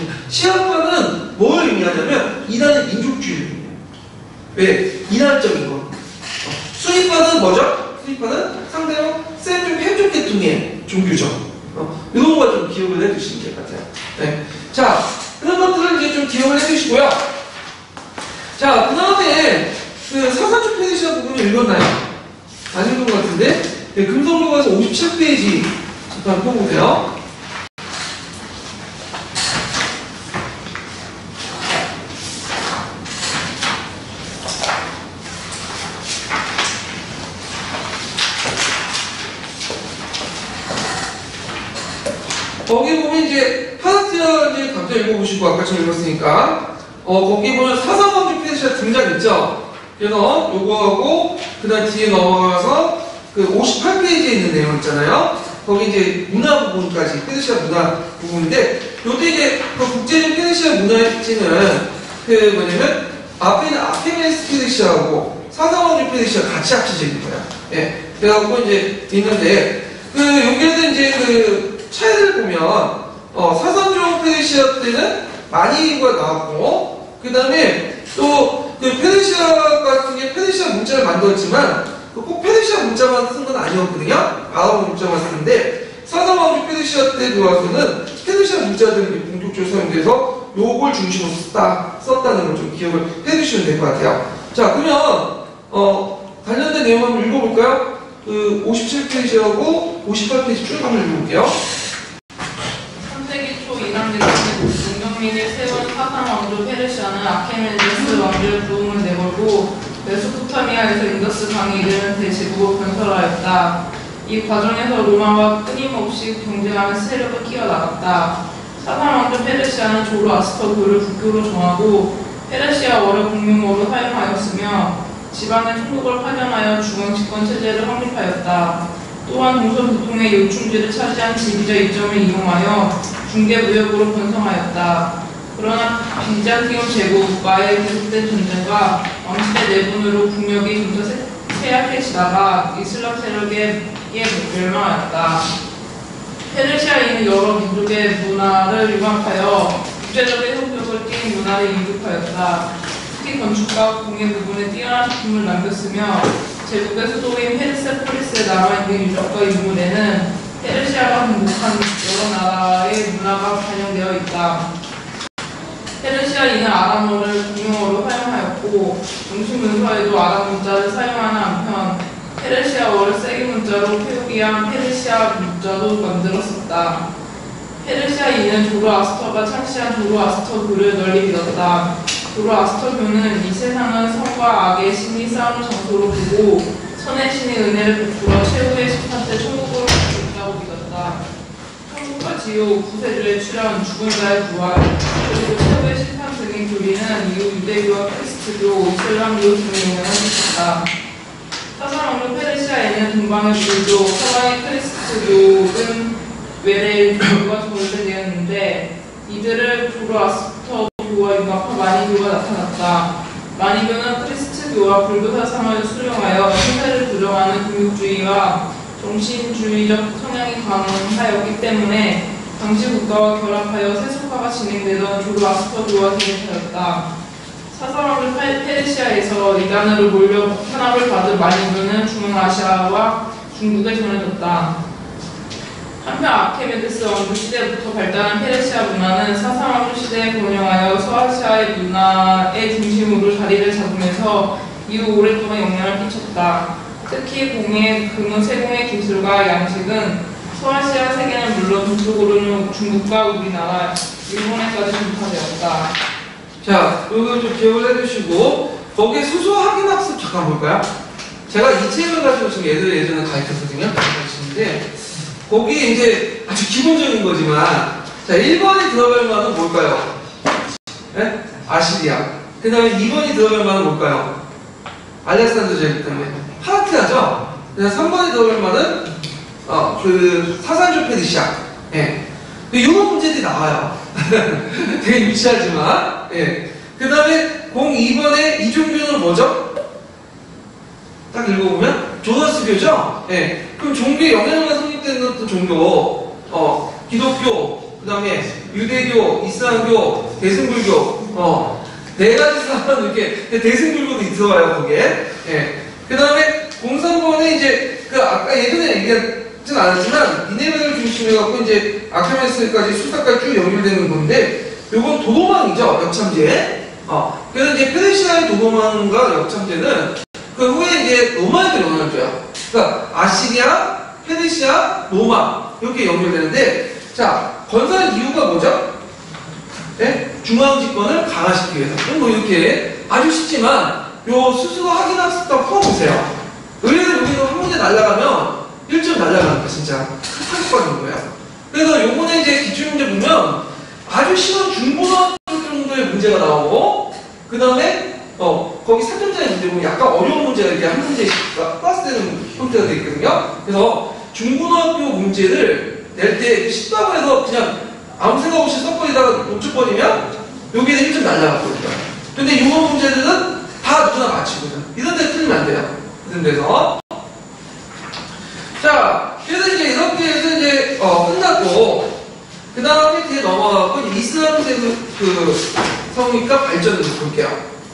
시아파는 뭘 의미하냐면 이단의 민족주의를 의미해요. 왜? 이단적인 거. 순위파는 뭐죠? 순위파는 상대방 좀 해족 계통의 종교죠. 이런 거 좀 기억을 해두시면 될 것 같아요. 네. 자, 그런 것들을 이제 좀 기억을 해주시고요. 자, 그 다음에 그 사사주 페르시아 부분을 읽었나요? 안 읽은 것 같은데? 네, 금성교과서 57페이지 잠깐 펴보세요. 거기 보면 이제 파라티아 이제 각자 읽어보시고 아까 좀 읽었으니까 거기 보면 사사왕조 페르시아 등장 있죠. 그래서 요거하고 그다음 뒤에 넘어가서 그 58페이지에 있는 내용 있잖아요. 거기 이제 문화 부분까지 페르시아 문화 부분인데 요때 이제 그 국제적 페르시아 문화의 특징은 그 뭐냐면 앞에 있는 아케메네스 페르시아하고 사사왕조 페르시아 같이 합쳐져 있는 거예요. 예. 그래갖고 이제 있는데 그 여기에도 이제 그 차이를 보면 사상종 페르시아 때는 마니가 나왔고 그 다음에 또 그 페르시아 같은 게 페르시아 문자를 만들었지만 꼭 페르시아 문자만 쓴 건 아니었거든요. 아랍어 문자만 쓰는데 사사왕조 페르시아 때 들어와서는 페르시아 문자들이 본격적으로 사용돼서 요걸 중심으로 썼다는 걸 좀 기억을 해주시면 될 것 같아요. 자, 그러면 관련된 내용 한번 읽어볼까요? 그 57페이지하고 58페이지 쭉 한번 읽어볼게요. 3세기 초 이란계 동경민이 세운 사상왕조 페르시아는 아케메네스 왕조의 부흥을 내걸고 메소포타미아에서 인더스 강에 이르는 대지국을 건설하였다. 이 과정에서 로마와 끊임없이 경쟁하는 세력을 키워나갔다. 사상왕조 페르시아는 조로아스터교를 국교로 정하고 페르시아어를 공용어로 사용하였으며 지방의 총독을 파견하여 중앙집권 체제를 확립하였다. 또한 동서교통의 요충지를 차지한 지리적 이점을 이용하여 중개무역으로 번성하였다. 그러나 비잔티움 제국과의 계속된 전쟁과 왕실의 내분으로 국력이 점차 쇠약해지다가 이슬람 세력에 멸망하였다. 페르시아인은 여러 민족의 문화를 융합하여 국제적인 성격을 띈 문화를 이룩하였다. 특히 건축과 공예 부분에 뛰어난 작품을 남겼으며 제국의 수도인 페르세폴리스에 남아있는 유적과 유물에는 페르시아가 등록한 여러 나라의 문화가 반영되어 있다. 페르시아인은 아람어를 공용어로 사용하였고 공식 문서에도 아람 문자를 사용하는 한편 페르시아어를 세계 문자로 표기 위한 페르시아 문자도 만들었었다. 페르시아인은 조로아스터가 창시한 조로아스터교를 널리 믿었다. 조로아스터교는 이 세상은 선과 악의 신이 싸우는 장소로 보고 선의 신의 은혜를 베풀어 최후의 심판 때 천국으로 갈 수 있다고 믿었다. 천국과 지옥, 구세주의 출현, 죽은 자의 부활, 그리고 최후의 심판 등의 교리는 이후 유대교와 크리스트교, 이슬람교 등에 영향을 미쳤다. 사사왕조 페르시아에는 동방의 불교, 서방의 크리스트교는 외래의 교가 존재되었는데 이들을 조로아스터교와 융합한 마니교가 나타났다. 마니교는 크리스트교와 불교 사상을 수용하여 신세를 부정하는 금욕주의와 정신주의적 성향이 강하였기 때문에 당시 국가와 결합하여 세속화가 진행되던 조로아스터교와 대립하였다. 사사왕조 페르시아에서 이단으로 몰려 탄압을 받은 마니교는 중앙아시아와 중국에 전해졌다. 한편 아케메데스 왕조 시대부터 발달한 페르시아 문화는 사사왕조 시대에 번영하여 서아시아의 문화의 중심으로 자리를 잡으면서 이후 오랫동안 영향을 끼쳤다. 특히 공예, 금은, 세공의 기술과 양식은 서아시아 세계는 물론 동쪽으로는 중국과 우리나라, 일본에까지 전파되었다. 자, 이거 좀 기억을 해두시고 거기에 수소 확인 학습 잠깐 볼까요? 제가 이 책을 가지고 지금 예전에 가르쳤거든요. 가르치는데 거기에 이제 아주 기본적인 거지만 자, 1번이 들어갈 만은 뭘까요? 네? 아시리아. 그 다음에 2번이 들어갈 만은 뭘까요? 알렉산더 제국 때문에 파르티아죠. 그다음 3번이 들어갈 만은 그 사산조 페르시아. 예. 이런 문제들이 나와요. 되게 유치하지만. 예. 그 다음에 02번에 이종교는 뭐죠? 딱 읽어보면 조더스교죠. 예. 그럼 종교의 영향만 성립되는 것도 종교, 기독교, 그 다음에 유대교, 이슬람교, 대승불교, 네 가지 사람 이렇게 대승불교도 들어와요 거기에. 예. 그 다음에 03번에 이제 그 아까 예전에 얘기하진 않았지만 니네베를 중심으로 해갖고 이제 아케메네스까지 수사까지 쭉 연결되는 건데 요건 도도망이죠, 역참제. 그래서 이제 페르시아의 도도망과 역참제는 그 후에 이제 로마에도 영향을 줘요. 그러니까 아시리아, 페르시아, 로마 이렇게 연결되는데 자, 건설한 이유가 뭐죠? 네? 중앙집권을 강화시키기 위해서. 그럼 뭐 이렇게 아주 쉽지만 요 수수도 확인학습도 풀어보세요. 의외로 여기서 한 문제 날라가면 1점 날라가는 거야 진짜. 상식받는 거예요. 그래서 요번에 이제 기출문제 보면 아주 쉬운 중고등학교 정도의 문제가 나오고 그 다음에 거기 3점짜리 문제 보면 약간 어려운 문제가 이렇게 한 문제씩 플러스되는 형태가 되어 있거든요. 그래서 중고등학교 문제를 낼 때 10답을 해서 그냥 아무 생각 없이 섞어지다가 놓쳐버리면 여기에는 1점 날라갔거든요. 근데 이번 문제들은 다 누구나 맞히거든. 이런 데 틀리면 안 돼요. 이런 데서. 자, 그래서 이제 이렇게 해서 이제 끝났고 그 다음에 뒤에 넘어가고 이슬람 제국 그 성립과 발전을 볼게요.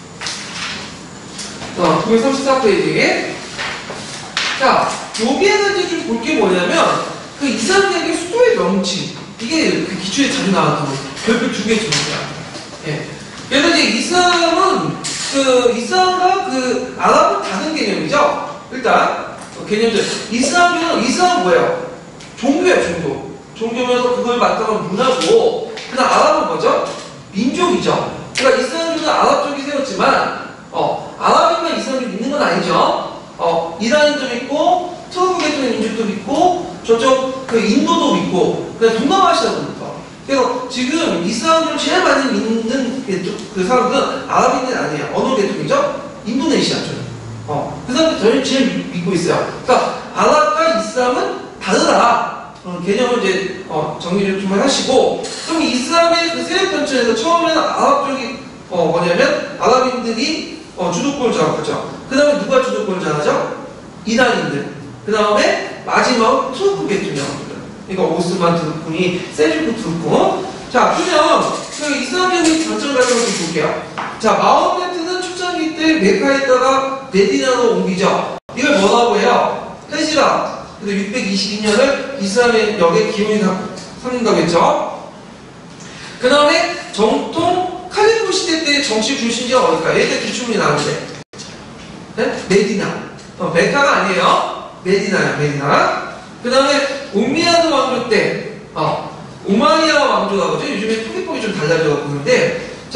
934페이지. 자, 여기에는 이제 좀 볼 게 뭐냐면, 그 이슬람 제국의 수도의 명칭. 이게 그 기초에 자주 나왔던 거. 별표 2개 정도야. 예. 그래서 이제 이슬람은, 이슬람과 그 아랍은 다른 개념이죠? 일단, 개념들. 이슬람은 뭐예요? 종교예요, 종교. 종교면서 그걸 바탕으로 문화고, 그 다음 아랍은 뭐죠? 민족이죠. 그러니까 이슬람교는 아랍 쪽이 세웠지만, 아랍인만 이슬람교 믿는 건 아니죠. 이란인 좀 있고, 터키 계통의 민족도 믿고, 저쪽 그 인도도 믿고, 그다음 동남아시아도 믿고. 그래서 지금 이슬람교를 제일 많이 믿는 그 사람들은 아랍인은 아니에요. 어느 계통이죠? 인도네시아죠. 그 사람들 제일 믿고 있어요. 그러니까 아랍과 이슬람은 다르다. 개념을 이제 정리를 좀 하시고, 그럼 이슬람의 그 세력 변천에서 처음에는 아랍 쪽이 뭐냐면 아랍인들이 주도권을 장악하죠. 그 다음에 누가 주도권을 장악하죠? 이란인들. 그 다음에 마지막 투르크 계통이거든. 그러니까 오스만 투르크니 셀주크 투르크. 자, 그러면 그 이슬람적인 장점 같은 걸 좀 볼게요. 자, 마호메트는 초창기 때 메카에다가 메디나로 옮기죠. 이걸 뭐라고 해요? 헤지라. 그래서 622년을 이슬람의 역의 기원이 삼는다고 했죠. 그 다음에 정통 칼리프 시대 때 정치 중심지가 어딜까요? 얘들 기출문이 나오는데. 네? 메디나. 메카가 아니에요. 메디나야, 메디나. 그 다음에 우미야드 왕조 때, 우마이야 왕조라고 하죠. 요즘에 토기폭이 좀 달라져가지고 그런데, 자,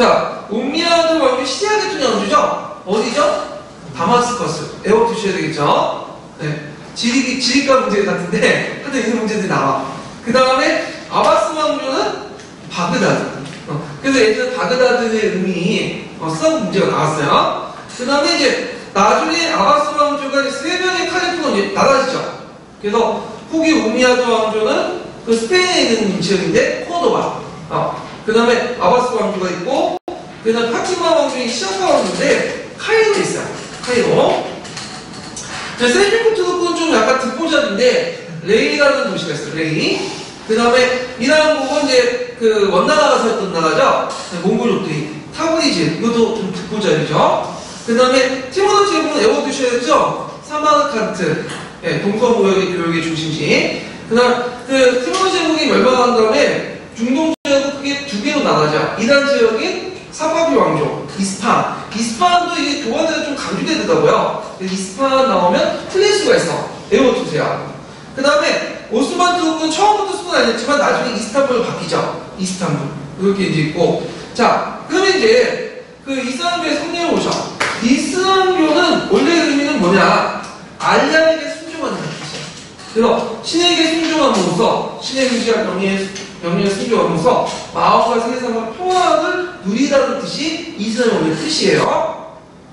옴미아드 왕조 시리아 계통의 왕조죠? 어디죠? 다마스커스. 외워두셔야 되겠죠? 네. 지리과 문제 같은데, 하여튼 이런 문제들이 나와. 그 다음에 아바스 왕조는 바그다드. 그래서 예전에 바그다드의 의미, 수학 문제가 나왔어요. 그 다음에 이제, 나중에 아바스 왕조가 이제 3명의 칼리프가 이제 나눠지죠. 그래서 후기 우미야드 왕조는 그 스페인에 있는 지역인데, 코르도바. 그 다음에 아바스 왕조가 있고, 그 다음에 파티마 왕조인 시아파 왕조인데, 카이로에 있어요. 카이로. 셀주크 투르크는 좀 약간 듣보잡인데, 레이라는 도시가 있어요. 레이. 그 다음에 이란국은 이제 그 원나라가 살던 나라죠. 몽골족들이. 타브리즈. 이것도 좀 듣보잡이죠. 그 다음에 티모드 제국은 외워두셔야죠. 사마르칸트. 예, 동서무역의 교역의 중심지. 그 다음, 그 티모드 제국이 멸망한 다음에 중동 지역은 크게 두 개로 나가죠. 이란 지역인 사파비 왕조, 이스파한. 이스파한도 이게 교환에서 좀 강조되더라고요. 이스파한 나오면 틀릴 수가 있어. 외워두세요. 그 다음에 오스만 투르크는 처음부터 수는 아니었지만 나중에 이스탄불로 바뀌죠. 이스탄불. 이렇게 이제 있고. 자, 그러면 이제 그 이슬람교의 성령을 보셔. 이슬람교는 원래 의미는 뭐냐? 알라에게 순종하는 뜻이에요. 그래서 신에게 순종함으로써 신의 의지와 명령에 순종함으로써 마음과 세상과 평화를 누리다는 뜻이 이슬람의 원래 뜻이에요.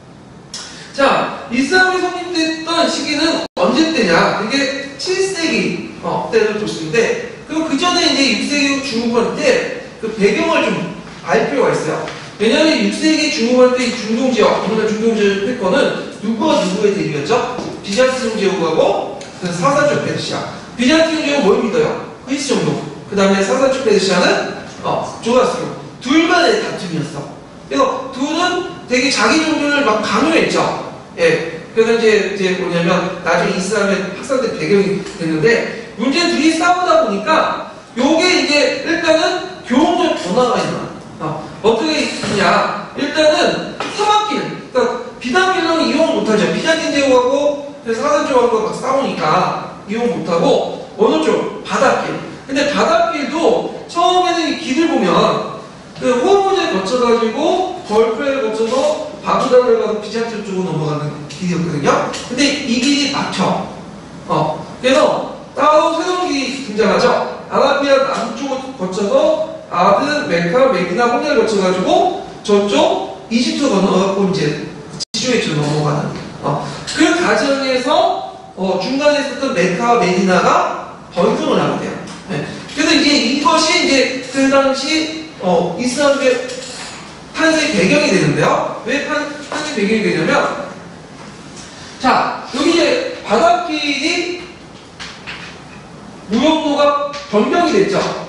자, 이슬람이 성립됐던 시기는 언제 때냐? 그게 7세기 때를 볼 수 있는데, 그리고 그 전에 이제 6세기 중후반 때 그 배경을 좀 알 필요가 있어요. 왜냐하면 6세기 중후반 때 이 중동 지역, 오늘날 중동 지역 패권은 누구와 누구의 대립이었죠? 비잔티움 제국하고 사사족 페르시아. 비잔티움 제국은 뭘 믿어요? 그리스 정도. 그 다음에 사사족 페르시아는 조라스트로. 둘만의 다툼이었어. 그래서 둘은 되게 자기 종교를 막 강요했죠. 예. 그래서 이제 뭐냐면 나중에 이슬람의 확산된 배경이 됐는데, 문제는 둘이 싸우다 보니까 요게 이제 일단은 교훈적 변화가 있나. 어떻게 있냐? 일단은 사막길, 그러니까 비단길로는 이용 못하죠. 비잔틴 제국하고 사사족하고 막 싸우니까 이용 못하고 어느 쪽? 바닷길. 근데 바닷길도 처음에는 이 길을 보면 그 호르무즈를 거쳐가지고 걸프를 거쳐서 바그다드를 가서 비잔틴 쪽으로 넘어가는 길이었거든요. 근데 이 길이 막혀. 그래서 따로 새로운 길이 등장하죠. 아라비아 남쪽을 거쳐서 아드, 메카, 메디나, 홍해를 거쳐가지고 저쪽 이집트 건너가고 이제 지중해 쪽으로 넘어가는. 그 과정에서 중간에 있었던 메카와 메디나가 번성을 하게 돼요. 네. 그래서 이것이 이제 그 당시 이슬람의 탄생 배경이 되는데요. 왜 탄생 배경이 되냐면, 자, 여기 이제 바닷길이 무역로가 변경이 됐죠.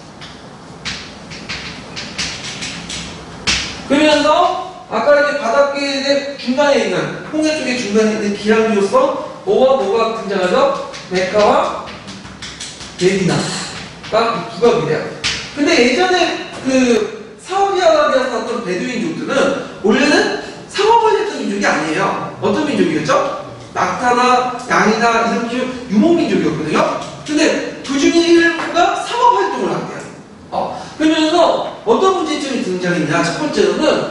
그러면서 아까 이제 바닷길의 중간에 있는 홍해 쪽의 중간에 있는 기항으로서 뭐가 등장하죠? 메카와 메디나가 부각이 돼요. 근데 예전에 그 사우디아라비아에 살았던 베두인족들은 원래는 상업을 했던 민족이 아니에요. 어떤 민족이었죠? 낙타나 양이나 이런 유목민족이었거든요. 근데 그 중에 일부가 상업활동을 하게 돼요. 그러면서 어떤 문제점이 등장했냐? 첫 번째로는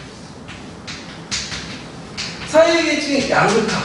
사회계층의 양극화.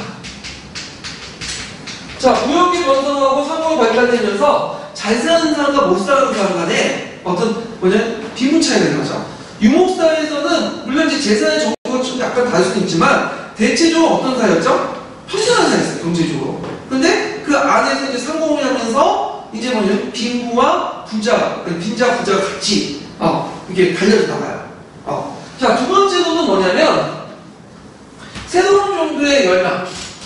자, 무역이 번성하고 상업이 발달되면서 잘 사는 사람과 못 사는 사람 간에 빈부 차이가 있는 거죠. 유목사회에서는 물론 이제 재산의 정보가 좀 약간 다를 수는 있지만 대체적으로 어떤 사회였죠? 평등한 사회였어요, 경제적으로. 근데 그 안에서 이제 상공을 하면서 이제 빈부와 부자, 빈자, 부자가 같이 이렇게 갈려져 나가요. 자, 두 번째로는 뭐냐면 새로운 종교의 열망.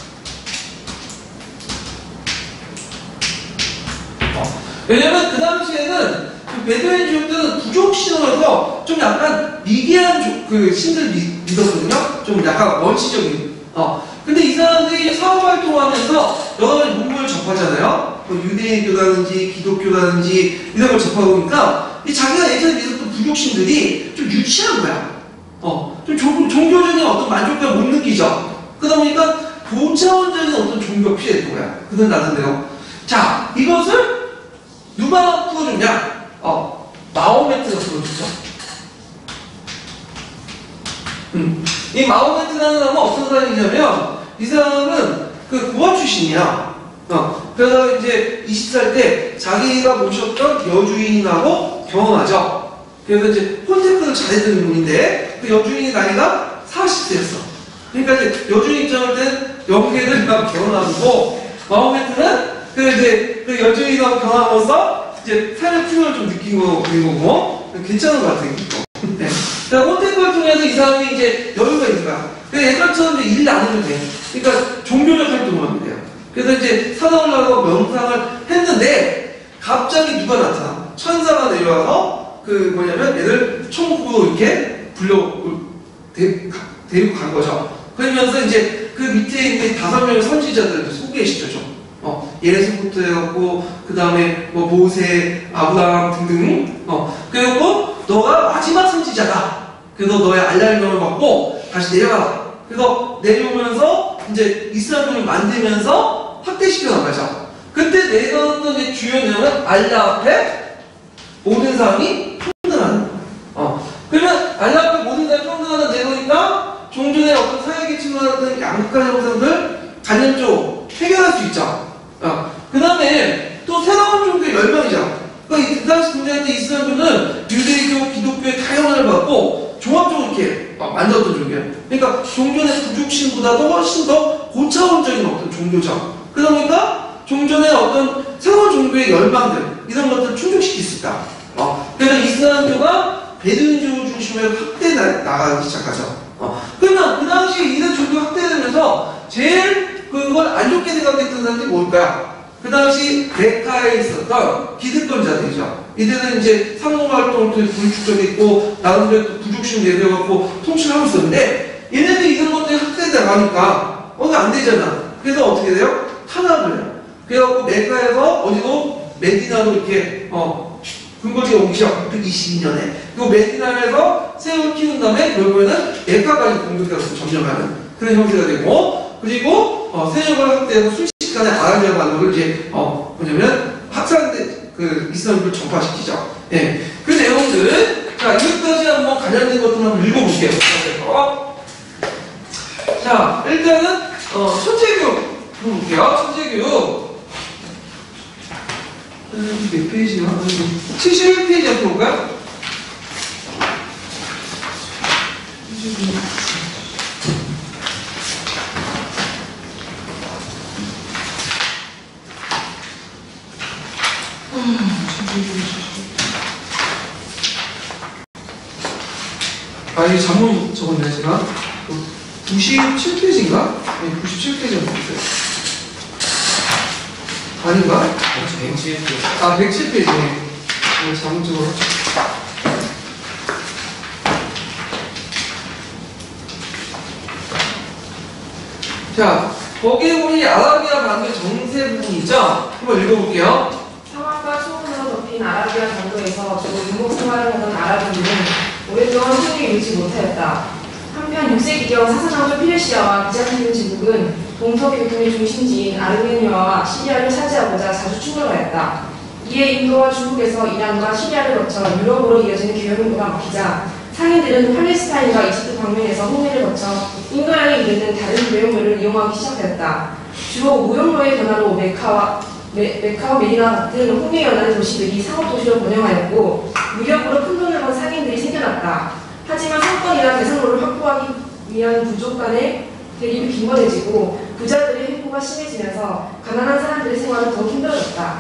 왜냐면 그 당시에는 그 베두인족들은 부족 신앙에서 좀 약간 미개한 그 신들 믿었거든요. 좀 약간 원시적인. 근데 이 사람들이 사업활동하면서 여러 가지 문물을 접하잖아요. 뭐 유대교라든지 기독교라든지 이런 걸 접하다 보니까 이 자기가 예전에 믿었던 부족신들이 좀 유치한 거야. 좀 종교적인 어떤 만족감을 못 느끼죠. 그러다 보니까 고차원적인 어떤 종교가 필요했던 거야. 그들 나름대로. 자, 이것을 누가 풀어줬냐? 마호메트가 풀어줬죠. 이 마호메트라는 사람은 어떤 사람이냐면 이 사람은 그 고아 출신이야. 그래서 이제 20살 때 자기가 모셨던 여주인하고 결혼하죠. 그래서 이제 혼세크를 잘했던 분인데 그 여주인이 나이가 40세였어. 그러니까 이제 여주인 입장을 땐 영계들이랑 결혼하고 마호메트는 그 여주인하고 결혼하면서 이제 삶의 풍요를 좀 느끼고 있는 거고 괜찮은 것 같아요. 네. 혼세크를 통해서 이 사람이 이제 여유가 있는 거야. 그래서 예전처럼 일 나누면 돼. 그러니까 종교적 활동을 하면 돼요. 그래서 이제 산에 올라가서 명상을 했는데 갑자기 누가 나타나? 천사가 내려와서 그 뭐냐면 얘를 천국으로 이렇게 데리고 간 거죠. 그러면서 이제 그 밑에 있는 5명의 선지자들을 소개시켜줘. 예레스부터 해갖고 그 다음에 뭐 모세, 아브라함 등등. 그리고 너가 마지막 선지자다. 그래서 너의 알랄명을 받고 다시 내려가라. 그래서 내려오면서 이제 이스라엘을 만들면서 확대시켜 나가죠. 그때 내려오는 주요 내용은 알라 앞에 모든 사람이 평등하는 거예요. 그러면 알라 앞에 모든 사람이 평등하는 내용이니까 종전의 어떤 사회계층이라든 양극한 형상들 간접적으로 해결할 수 있죠. 그 다음에 또 새로운 종교의 열망이죠. 그러니까 그 당시 등장했던 이스라엘은 유대교, 기독교의 다양함을 받고 종합적으로 이렇게 만들었던 종교예요. 그러니까 종전의 부족심보다도 훨씬 더 고차원적인 어떤 종교죠. 그러다 보니까 종전의 어떤 새로운 종교의 열망들 이런 것들을 충족시킬 수 있다. 그래서 이슬람교가 베두인교 중심으로 확대 나가기 시작하죠. 그러면 그 당시에 이런 종교 확대되면서 제일 그걸 안 좋게 생각했던 사람들이 뭘까요? 그 당시 메카에 있었던 기득권자들이죠. 이들은 이제 상공활동을 통해 불축적했고 나름대로 부족심 내려갖고 통치를 하고 있었는데 얘네들이 이런 것들이 확대돼 나가니까 안 되잖아. 그래서 어떻게 돼요? 탄압을 해요. 그래갖고 메카에서 어디로 메디나로 이렇게 근거리에 옮기죠. 622년에. 그리고 메디나에서 새우를 키운 다음에 결국에는 메카까지 공격해서 점령하는 그런 형태가 되고 그리고 세력을 확대해서 순식간에 아라비아 반도를 이제 뭐냐면 확산된 그 이슬람을 전파시키죠. 예. 그 내용들 자 이것까지 한번 관련된 것들 한번 읽어볼게요. 자 일단은 천재교육 볼게요. 천재교육 몇 페이지나? 71페이지 한번 볼까요? 이게 잘못 적었네, 제가. 97페이지인가? 네, 97페이지였어요. 아닌가? 107페이지. 107페이지. 잘못 적었어. 자, 거기에 보니 아라비아 반도의 정세 부분이 있죠? 한번 읽어볼게요. 상황과 소문으로 덮인 아라비아 반도에서 주로 유목 생활을 하던 아랍인들은 오랫동안 흥미를 잃지 못하였다. 한편 6세기경 사사나무 페르시아와 비잔틴 제국은 동서교통의 중심지인 아르메니아와 시리아를 차지하고자 자주 충돌하였다. 이에 인도와 중국에서 이란과 시리아를 거쳐 유럽으로 이어지는 교역로가 막히자 상인들은 팔레스타인과 이집트 방면에서 홍해를 거쳐 인도양에 이르는 다른 교역로를 이용하기 시작하였다. 주로 무역로의 변화로 메카와 메디나 같은 홍해 연안의 도시들이 상업도시로 번영하였고 무역으로 큰돈을 번 상인들이 생겨났다. 하지만 상권이나 대상로를 확보하기 위한 부족 간의 대립이 빈번해지고 부자들의 횡포가 심해지면서 가난한 사람들의 생활은 더욱 힘들어졌다.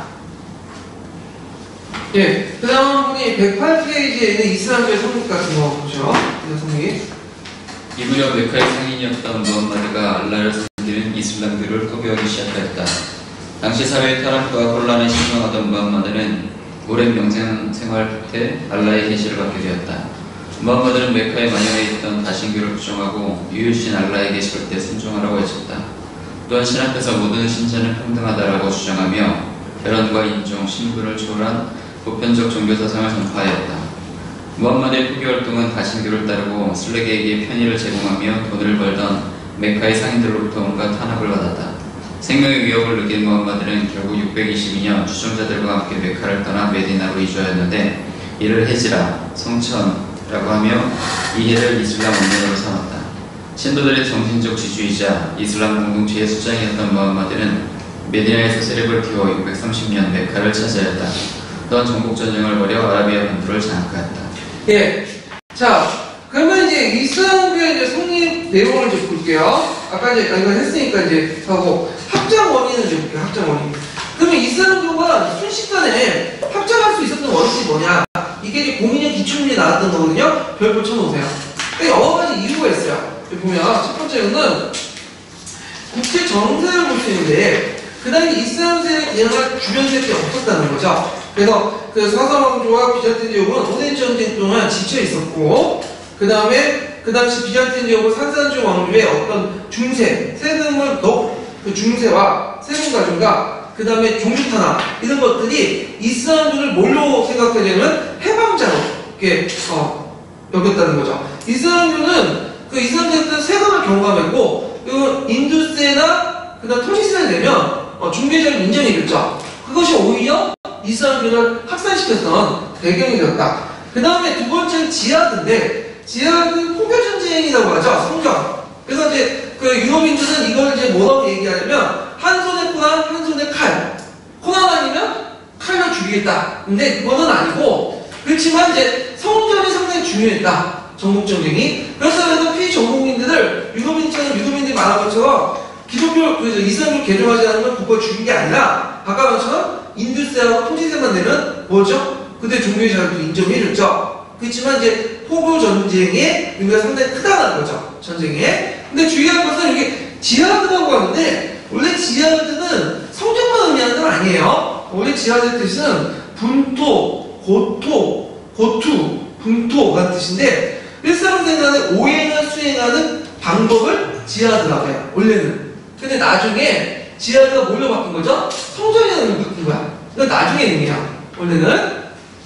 예, 그 다음 분이 108페이지에 있는 이슬람교의 성국 같은 거 보죠. 성국이. 이 무렵 메카의 상인이었던 무함마드가 알라를 섬기는 이슬람교를 포교하기 시작하였다. 당시 사회의 타락과 혼란에 실망하던 무함마드는 오랜 명생 생활 끝에 알라의 계시를 받게 되었다. 무함마드는 메카의 만영에 있던 다신교를 부정하고 유일신 알라의 계시를 때 순종하라고 외쳤다. 또한 신 앞에서 모든 신자는 평등하다라고 주장하며 혈연과 인종, 신분을 초월한 보편적 종교사상을 전파하였다. 무함마드의 포교 활동은 다신교를 따르고 슬레게에게 편의를 제공하며 돈을 벌던 메카의 상인들로부터 온갖 탄압을 받았다. 생명의 위협을 느낀 무함마드는 결국 622년 추종자들과 함께 메카를 떠나 메디나로 이주하였는데 이를 헤지라, 성천이라고 하며 이 해를 이슬람 원년으로 삼았다. 신도들의 정신적 지주이자 이슬람 공동체의 수장이었던 무함마드는 메디나에서 세력을 키워 630년 메카를 차지하였다. 또한 전국전쟁을 벌여 아라비아 반도를 장악하였다. 예. 자, 그러면 이제 이슬람교의 이제 성립 내용을 좀 볼게요. 아까 이제 이거 했으니까 이제 하고 합작 원인을 좀 볼게요. 합작 원인. 그러면 이슬람교가 순식간에 합작할 수 있었던 원인이 뭐냐? 이게 이제 공인의 기출문제 나왔던 거거든요. 별표 쳐놓으세요. 여러 가지 이유가 있어요. 여기 보면 첫 번째는 국제 정세를 볼 수 있는데 그 당시 이슬람 세력에 대항할 주변 세력이 없었다는 거죠. 그래서 그 사사왕조와 비잔틴 제국은 오랜 전쟁 동안 지쳐 있었고, 그 다음에 그 당시 비잔틴 제국은 산산조 왕조의 어떤 중세, 세금을 그 중세와 세금 가중과 그 다음에 종교 탄압 이런 것들이 이슬람교를 뭘로 생각하냐면 해방자로 이렇게 여겼다는 거죠. 이슬람교는 그 이슬람 세력들은 세금을 경감했고, 그 인두세나 그다음 토지세를 내면 종교적인 인정이겠죠. 그것이 오히려 이슬람교를 확산시켰던 배경이 되었다. 그 다음에 두 번째는 지하드인데, 지하드는 포교전쟁이라고 하죠. 성경. 그래서 이제 그 유럽인들은 이걸 이제 뭐라고 얘기하냐면 한 손에 코난, 한 손에 칼. 코난 아니면 칼로 죽이겠다. 근데 그거는 아니고, 그렇지만 이제 성전이 상당히 중요했다. 전국전쟁이. 그래서 피전국민들을 유럽인처럼 유럽인들이 말한 것처럼 기독교, 그래서 이슬람교 개종하지 않으면 그걸 죽인 게 아니라 아까 말처럼 인두세하고 토지세만 내면 뭐죠? 그때 종교의 자유도 인정해줬죠. 그렇지만 이제 포교 전쟁의 의미가 상당히 크다는 거죠. 전쟁에. 근데 중요한 것은 여기 지하드라고 하는데 원래 지하드는 성전만 의미하는 건 아니에요. 원래 지하드의 뜻은 분토, 고투, 분토가 뜻인데 일상생활에 오행을 수행하는 방법을 지하드라고 해요. 원래는. 근데 나중에 지하드가 뭘로 바뀐 거죠? 성전이라는 바뀐 거야. 이건 나중에 의미야. 원래는.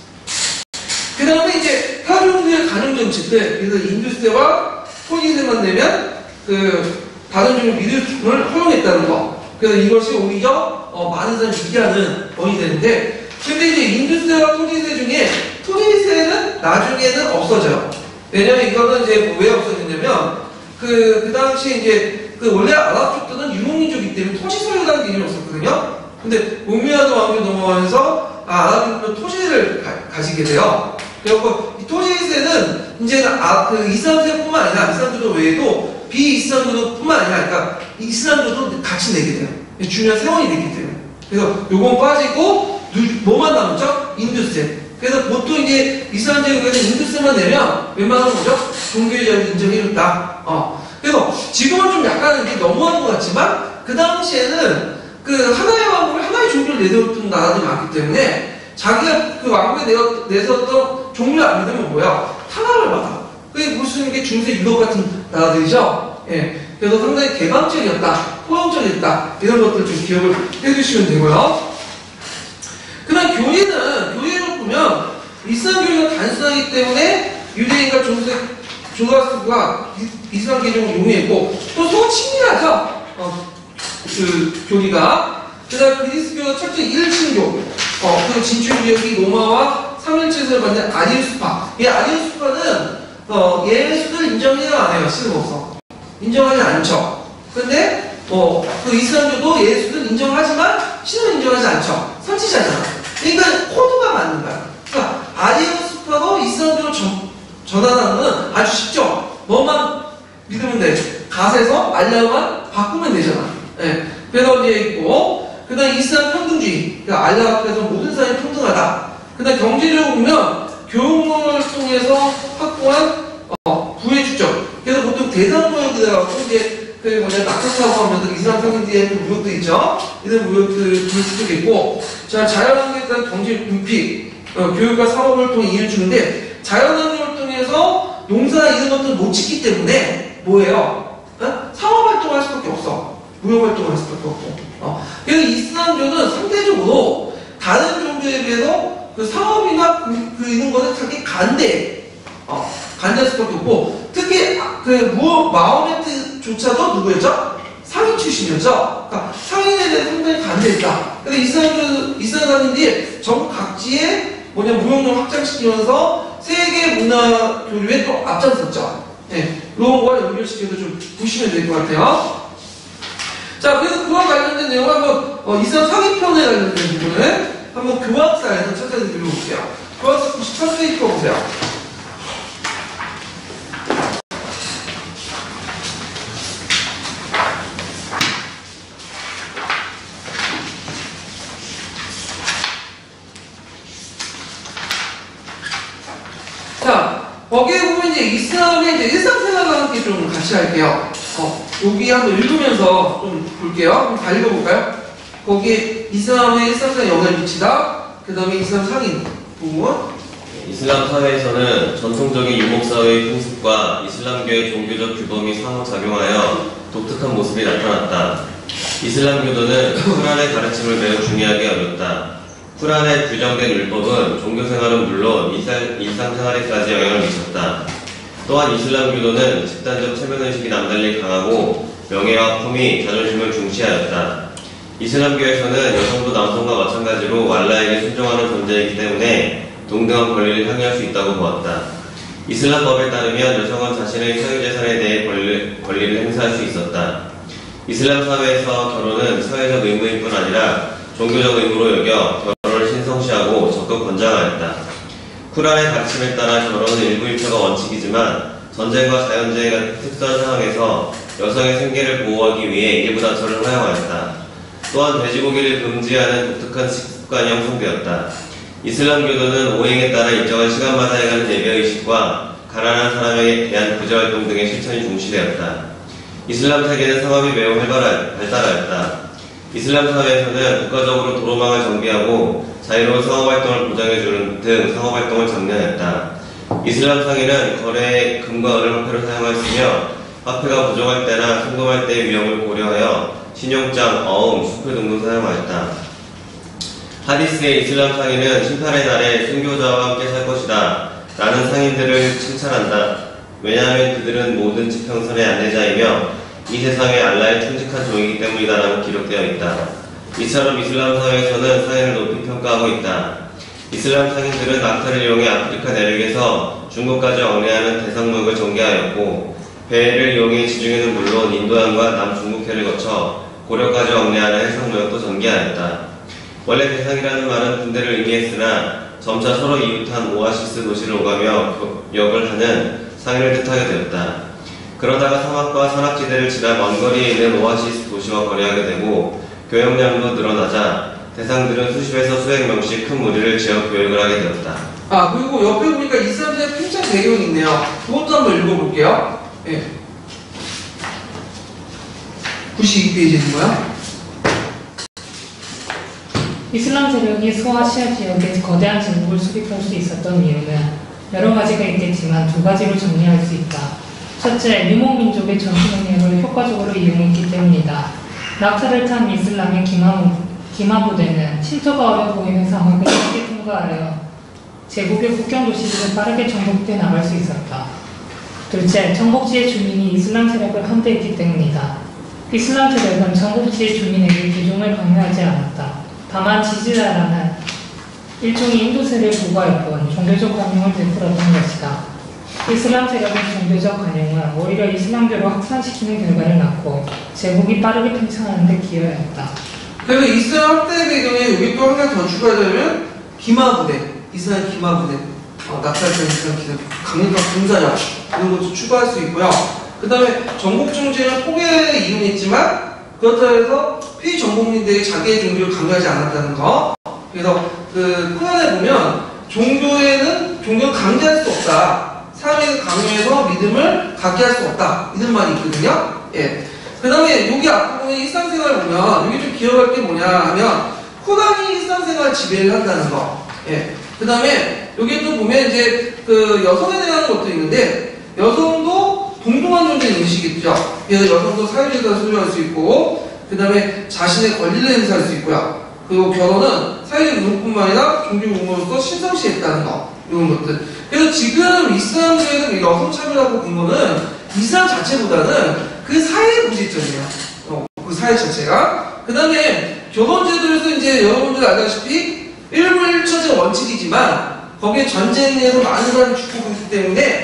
그 다음에 이제 타종교의 간용 정책들, 그래서 인두세와 토지세만 내면 그 다른 종을 믿음을 허용했다는 거. 그래서 이것이 오히려 많은 사람이 이해하는 원이 되는데, 근데 이제 인두세와 토지세 중에 토지세는 나중에는 없어져요. 왜냐면 이거는 이제 왜 없어졌냐면 그 당시에 이제 그 원래 아랍 쪽들은 유목민족이기 때문에 토지 소유라는 개념이 없었거든요. 근데 우미야드 왕조 넘어가면서 아랍인들은 토지를 가지게 돼요. 그래서 이 토지세는 이제는 그 이슬람세뿐만 아니라 이슬람교도 외에도 비이슬람교도뿐만 아니라 그러니까 이슬람교도 같이 내게 돼요. 중요한 세원이 되기 때문에. 그래서 요건 빠지고 뭐만 남았죠? 인두세. 그래서 보통 이제 이슬람 제국에서 인두세만 내면 웬만한 거죠? 종교의 자유를 인정해줬다. 그래서 지금은 좀 약간 이게 너무한 것 같지만 그 당시에는 그 하나의 왕국을 하나의 종교를 내세웠던 나라들이 많기 때문에 자기가 그 왕국에 내세웠던 종교를 안 믿으면 뭐야? 탄압을 받아. 그게 무슨 게 중세 유럽 같은 나라들이죠. 예. 그래서 상당히 개방적이었다, 포용적이었다 이런 것들 좀 기억을 해주시면 되고요. 그다음 교리를 보면 이슬람 교리가 단순하기 때문에 유대인과 조라스트가 이슬람 개종을 용이했고 또 서로 친밀하죠. 그 교리가. 그다음 그리스교가 첫째 일신교, 그 진출 지역이 로마와 삼일체제를 받는 아리우스파. 이 아리우스파는 예수를 인정해요, 안 해요? 신으로서 인정하지 않죠. 근데 그 이슬람교도 예수를 인정하지만 신을 인정하지 않죠. 선지자잖아. 그러니까 코드가 맞는 거야. 그러니까 아리우스파도 이슬람교로 전환하는 건 아주 쉽죠. 너만 믿으면 돼. 갓에서 알라만 바꾸면 되잖아. 예. 그래서 이제 있고, 그 다음 이슬람 평등주의. 그러니까 알라 앞에서 모든 사람이 평등하다. 그 다음 경제적으로 보면 교육을 통해서 확보한 부의 축적. 그래서 보통 대상무역이라고 이제 낙타사고 하면서 이슬람 상인들의 무역도 있죠. 이런 무역들 볼 수도 있고, 자, 자연환경에 따른 경제 분픽, 교육과 사업을 통해 이해를 주는데, 자연환경을 통해서 농사 이런 것들을 못 짓기 때문에 뭐예요? 상업활동을 할 수밖에 없어. 무역활동을 할 수밖에 없고. 그래서 이슬람교는 상대적으로 다른 종교에 비해서 그 사업이나 이런 거는 되게 간대할 수밖에 없고, 특히 마호메트조차도 누구였죠? 상인 출신이었죠? 그러니까 상인에 대해서 상당히 간대했다. 근데 이슬람 상인들이 전국 각지에 무역을 확장시키면서 세계 문화 교류에 또 앞장섰죠. 네. 이런 거와 연결시켜서 좀 보시면 될 것 같아요. 자, 그래서 그와 관련된 내용을 한번 이스라엘 사기편에 관련된 부분을 한번 교학사에서 찾아드리려 볼게요. 교학사 93페이지 보세요. 자, 거기에 보면 이제 이슬람의 이제 일상생활과 함께 좀 같이 할게요. 여기 한번 읽으면서 좀 볼게요. 한번 다 읽어볼까요? 거기에 이슬람의 일상생활에 영향을 미치다. 그 다음에 이슬람 상인 부분. 이슬람 사회에서는 전통적인 유목사회의 풍습과 이슬람교의 종교적 규범이 상호작용하여 독특한 모습이 나타났다. 이슬람교도는 쿠란의 가르침을 매우 중요하게 여겼다. 쿠란에 규정된 율법은 종교생활은 물론 일상생활에까지 영향을 미쳤다. 또한 이슬람교도는 집단적 체면의식이 남달리 강하고 명예와 품위, 자존심을 중시하였다. 이슬람교에서는 여성도 남성과 마찬가지로 알라에게 순종하는 존재이기 때문에 동등한 권리를 향유할 수 있다고 보았다. 이슬람법에 따르면 여성은 자신의 소유재산에 대해 권리를 행사할 수 있었다. 이슬람 사회에서 결혼은 사회적 의무일 뿐 아니라 종교적 의무로 여겨 결혼을 신성시하고 적극 권장하였다. 쿠란의 가르침에 따라 결혼은 일부일처가 원칙이지만 전쟁과 자연재해 같은 특수한 상황에서 여성의 생계를 보호하기 위해 일부 다처를 허용하였다. 또한 돼지고기를 금지하는 독특한 식습관이 형성되었다. 이슬람교도는 오행에 따라 일정한 시간마다 해가는 예배의식과 가난한 사람에 대한 구제활동 등의 실천이 중시되었다. 이슬람 세계는 상업이 매우 발달하였다. 이슬람 사회에서는 국가적으로 도로망을 정비하고 자유로운 상업활동을 보장해주는 등 상업활동을 장려했다. 이슬람 상인은 거래에 금과 은을 화폐로 사용하였으며 화폐가 부족할 때나 송금할 때의 위험을 고려하여 신용장, 어음, 수표 등도 사용하였다. 하디스의 이슬람 상인은 심판의 날에 순교자와 함께 살 것이다 라는 상인들을 칭찬한다. 왜냐하면 그들은 모든 지평선의 안내자이며 이 세상에 알라의 충직한 종이기 때문이다라고 기록되어 있다. 이처럼 이슬람 사회에서는 상인을 높이 평가하고 있다. 이슬람 상인들은 낙타를 이용해 아프리카 내륙에서 중국까지 왕래하는 대상무역을 전개하였고 배를 이용해 지중해는 물론 인도양과 남중국해를 거쳐 고려까지 왕래하는 해상무역도 전개하였다. 원래 대상이라는 말은 군대를 의미했으나 점차 서로 이웃한 오아시스 도시를 오가며 역을 하는 상인을 뜻하게 되었다. 그러다가 사막과 산악지대를 지나 먼 거리에 있는 오아시스 도시와 거래하게 되고 교역량도 늘어나자 대상들은 수십에서 수백 명씩 큰 무리를 지어 교역을 하게 되었다. 그리고 옆에 보니까 이슬람의 팽창 배경이 있네요. 그것도 한번 읽어볼게요. 예. 92페이지인가요? 이슬람 세력이 소아시아 지역에 거대한 제국을 수립할 수 있었던 이유는 여러 가지가 있겠지만 두 가지로 정리할 수 있다. 첫째, 유목민족의 전투 능력을 효과적으로 이용했기 때문이다. 낙타를 탄 이슬람의 기마 부대는 침투가 어려 보이는 상황을 쉽게 통과하여 제국의 국경 도시들을 빠르게 정복해 나갈 수 있었다. 둘째, 정복지의 주민이 이슬람 세력을 함대했기 때문이다. 이슬람 세력은 정복지의 주민에게 기종을 강요하지 않았다. 다만 지지자라는 일종의 인도세를 부과할 뿐 종교적 관용을 베풀었던 것이다. 이슬람 세력의 종교적 관용은 오히려 이슬람교로 확산시키는 결과를 낳고 제국이 빠르게 팽창하는 데 기여하였다. 그래서 이슬람 확대 배경에 여기 또 한 가지 더 추가하자면 기마부대, 이슬람 기마부대, 낙찰된 이슬람 기대, 강력한 군사력 이런 것도 추가할 수 있고요. 그 다음에 정복 정치는 포괴를 이용했지만 그렇다고 해서 피정복민들이 자기의 종교를 강요하지 않았다는 거. 그래서 그 쿠란에 보면 종교를 강제할 수 없다. 사람에게 강요해서 믿음을 갖게 할 수 없다. 이런 말이 있거든요. 예. 그 다음에 여기 앞부분에 일상생활 보면 여기 좀 기억할 게 뭐냐 하면 쿠란이 일상생활 지배를 한다는 거. 예. 그 다음에 여기 또 보면 이제 그 여성에 대한 것도 있는데 여성도 동등한 존재의 인식이죠. 그래서 여성도 사회주의가 소유할 수 있고 그 다음에 자신의 권리를 행사할 수 있고요. 그리고 결혼은 사회적 의무뿐만 아니라 종교 의무로서 신성시했다는 거. 이런 것들. 그래서 지금 이슬람교에는 여성 차별하고 본 거는 이슬람 자체보다는 그 사회의 문제점이에요. 그 사회 자체가. 그 다음에 결혼제도에서 이제 여러분들 알다시피 일부 일처제 원칙이지만 거기에 전쟁에서 많은 사람이 죽고 있기 때문에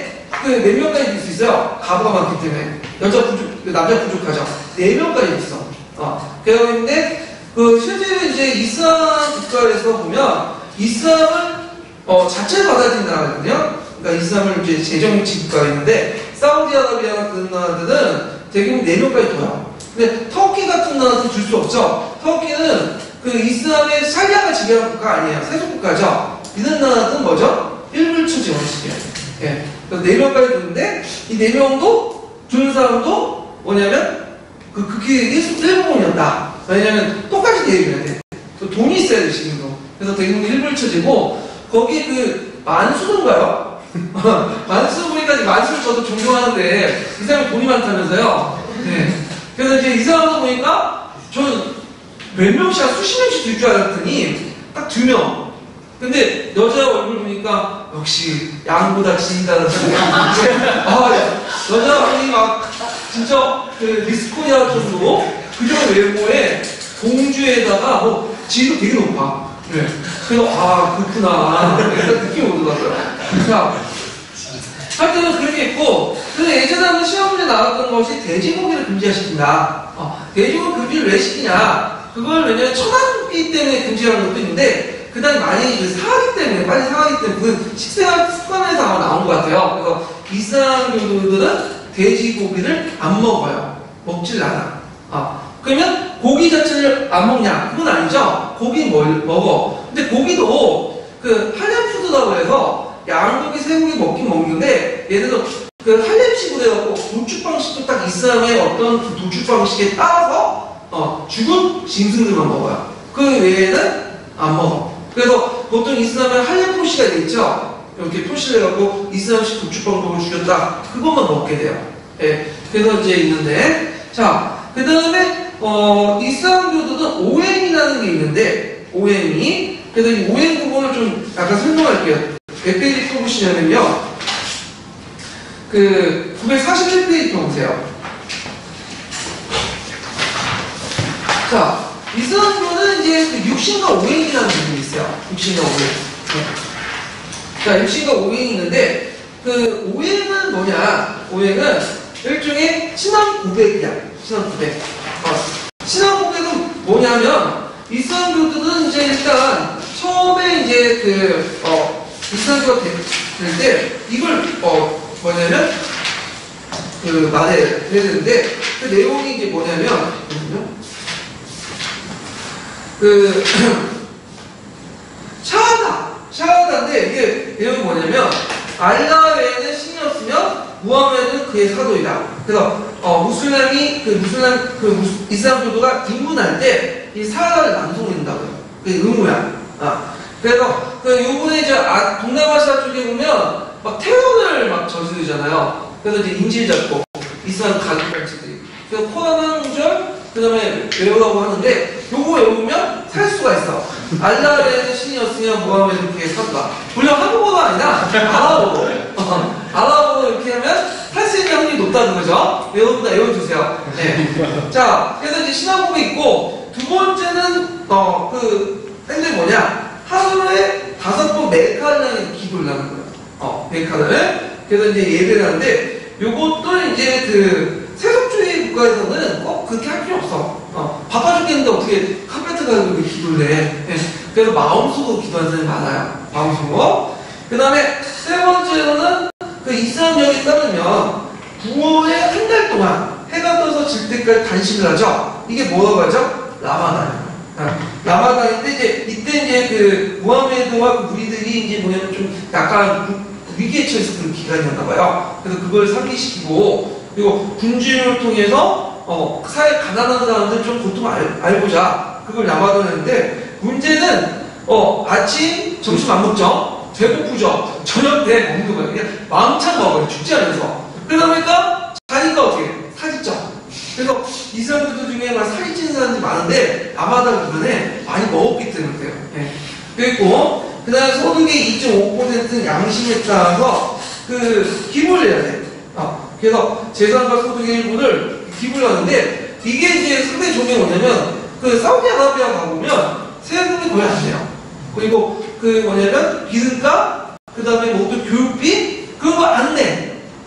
그 4명까지 될 수 있어요. 가부가 많기 때문에. 여자 부족, 남자 부족하죠. 4명까지 있어. 되어 있는데, 실제로 이제 이슬람 국가에서 보면, 이슬람을, 자체를 받아들인 나라거든요. 그러니까 이슬람을 이제 재정치 국가가 있는데, 사우디아라비아 같은 나라들은 대부분 4명까지 둬요. 근데 터키 같은 나라도 줄 수 없죠. 터키는 그 이슬람의 샤리아가 지배하는 국가가 아니에요. 세속 국가죠. 이런 나라들은 뭐죠? 1불처지 원칙이에요. 예. 그래서 4명까지 두는데, 이 4명도 주는 사람도 뭐냐면, 그게 일본이었다. 왜냐면 똑같이 대입해야 돼. 돈이 있어야 돼, 지금도. 그래서 대부분 1불처지고, 거기 만수인가요? 만수 보니까 만수를 저도 존경하는데, 이 사람이 돈이 많다면서요? 네. 그래서 이제 이 사람도 보니까, 저는 몇 명씩, 수십 명씩 줄 줄 알았더니, 딱 2명. 근데 여자 얼굴 보니까 역시 양보다 지인다는 생각이 여자 얼굴이 막 진짜 그 미스코리아 정도로 그런 외모에 공주에다가 뭐 지위도 되게 높아. 네. 그래서 그렇구나 일단 느낌이 오더라고요. 자, 하여튼 그렇게 있고, 근데 예전에 한번 시험 문제 나왔던 것이 돼지고기를 금지시킨다. 돼지고기 금지를 왜 시키냐? 그걸 왜냐면 천안기 때문에 금지하는 것도 있는데. 그 다음에 많이 상하기 때문에, 빨리 상하기 때문에, 그 식생활 습관에서 아마 나온 것 같아요. 그래서 이슬람교도들은 돼지고기를 안 먹어요. 먹질 않아. 그러면 고기 자체를 안 먹냐? 그건 아니죠. 고기 먹어. 근데 고기도 그 할렘푸드라고 해서 양고기, 새고기 먹긴 먹는데, 예를 들어 그 할렘식으로 해갖고 도축 방식도 딱 이슬람의 어떤 그 도축 방식에 따라서 죽은 짐승들만 먹어요. 그 외에는 안 먹어. 그래서 보통 이슬람에 할렘 표시가 돼 있죠. 이렇게 표시를 해갖고 이슬람식 도축 방법을 죽였다. 그것만 먹게 돼요. 예. 그래서 이제 있는데, 자, 그 다음에 이슬람교도는 오행이라는 게 있는데, 오행이. 그래서 이 오행 부분을 좀 약간 설명할게요. 몇 페이지 펴보시냐면요, 그 941페이지 펴보세요. 자. 이슬람교는 이제 그 육신과 오행이라는 부분이 있어요. 육신과 오행. 자, 육신과 오행이 있는데, 그 오행은 뭐냐? 오행은 일종의 신앙 고백이야. 신앙 고백. 신앙 고백은 뭐냐면, 이슬람교들은 이제 일단 처음에 이제 이슬람교가 될 때, 이걸 뭐냐면, 말해야 되는데, 그 내용이 이제 뭐냐면, 샤하다인데, 이게 내용이 뭐냐면, 알라 외에는 신이 없으면 무함메드는 그의 사도이다. 그래서, 이슬람교도가 입문할 때, 이 샤하다를 낭송한다고요. 그게 의무야. 그래서, 요번에 이제 동남아시아 쪽에 보면, 막 태연을 막 저지르잖아요. 그래서 이제 인질 잡고, 이슬람 가족발치들이. 그래서 코란 한 구절, 그 다음에 외우라고 하는데, 요거 외우면 살 수가 있어. 알라의 신이었으면 무함메드 그의 사도다. 물론 한국어가 아니라 아랍어로. 아랍어로 이렇게 하면 할 수 있는 확률이 높다는 거죠. 외워주세요. 네. 자, 그래서 이제 신앙 고백이 있고, 두 번째는, 근데 뭐냐? 하루에 5번 메카를 기도를 하는 거예요. 메카를. 그래서 이제 예배를 하는데, 요것도 이제 세속주의 국가에서는 꼭 그렇게 할 필요 없어. 바빠 죽겠는데 어떻게 카페트 가지고 기도를 해. 네. 그래서 마음속으로 기도하는 사람이 많아요. 마음속으로. 그 다음에 세 번째로는 그 이슬람령에 따르면 9월에 한 달 동안 해가 떠서 질 때까지 단식을 하죠. 이게 뭐라고 하죠? 라마단이에요. 라마단인데 이때 이제 무함메드와 무리들이 이제 뭐냐면 좀 약간 위기에 처해서 그런 기간이었나 봐요. 그래서 그걸 상기시키고, 그리고 군주를 통해서 사회 가난한 사람들 좀 고통 알고자 그걸 라마단했는데, 문제는 아침 점심 안 먹죠. 배고프죠. 저녁 때 먹는 거예요. 그냥 왕창 먹어요. 죽지 않아서. 그러다 보니까 자니까 어떻게 살찌죠. 그래서 이슬람교도 중에 막 살찌는 사람들이 많은데 라마단 기간에 많이 먹었기 때문에 그래요. 네. 그리고 그 다음에 소득의 2.5%는 양심에 따라서 기부를 해야 돼. 그래서 재산과 소득의 일부를 기부를 하는데, 이게 이제 상당히 좋은 게 뭐냐면, 사우디아라비아 가보면 세금이 거의 안 돼요. 그리고 뭐냐면, 기름값, 그 다음에 또 교육비, 그런 거 안 내.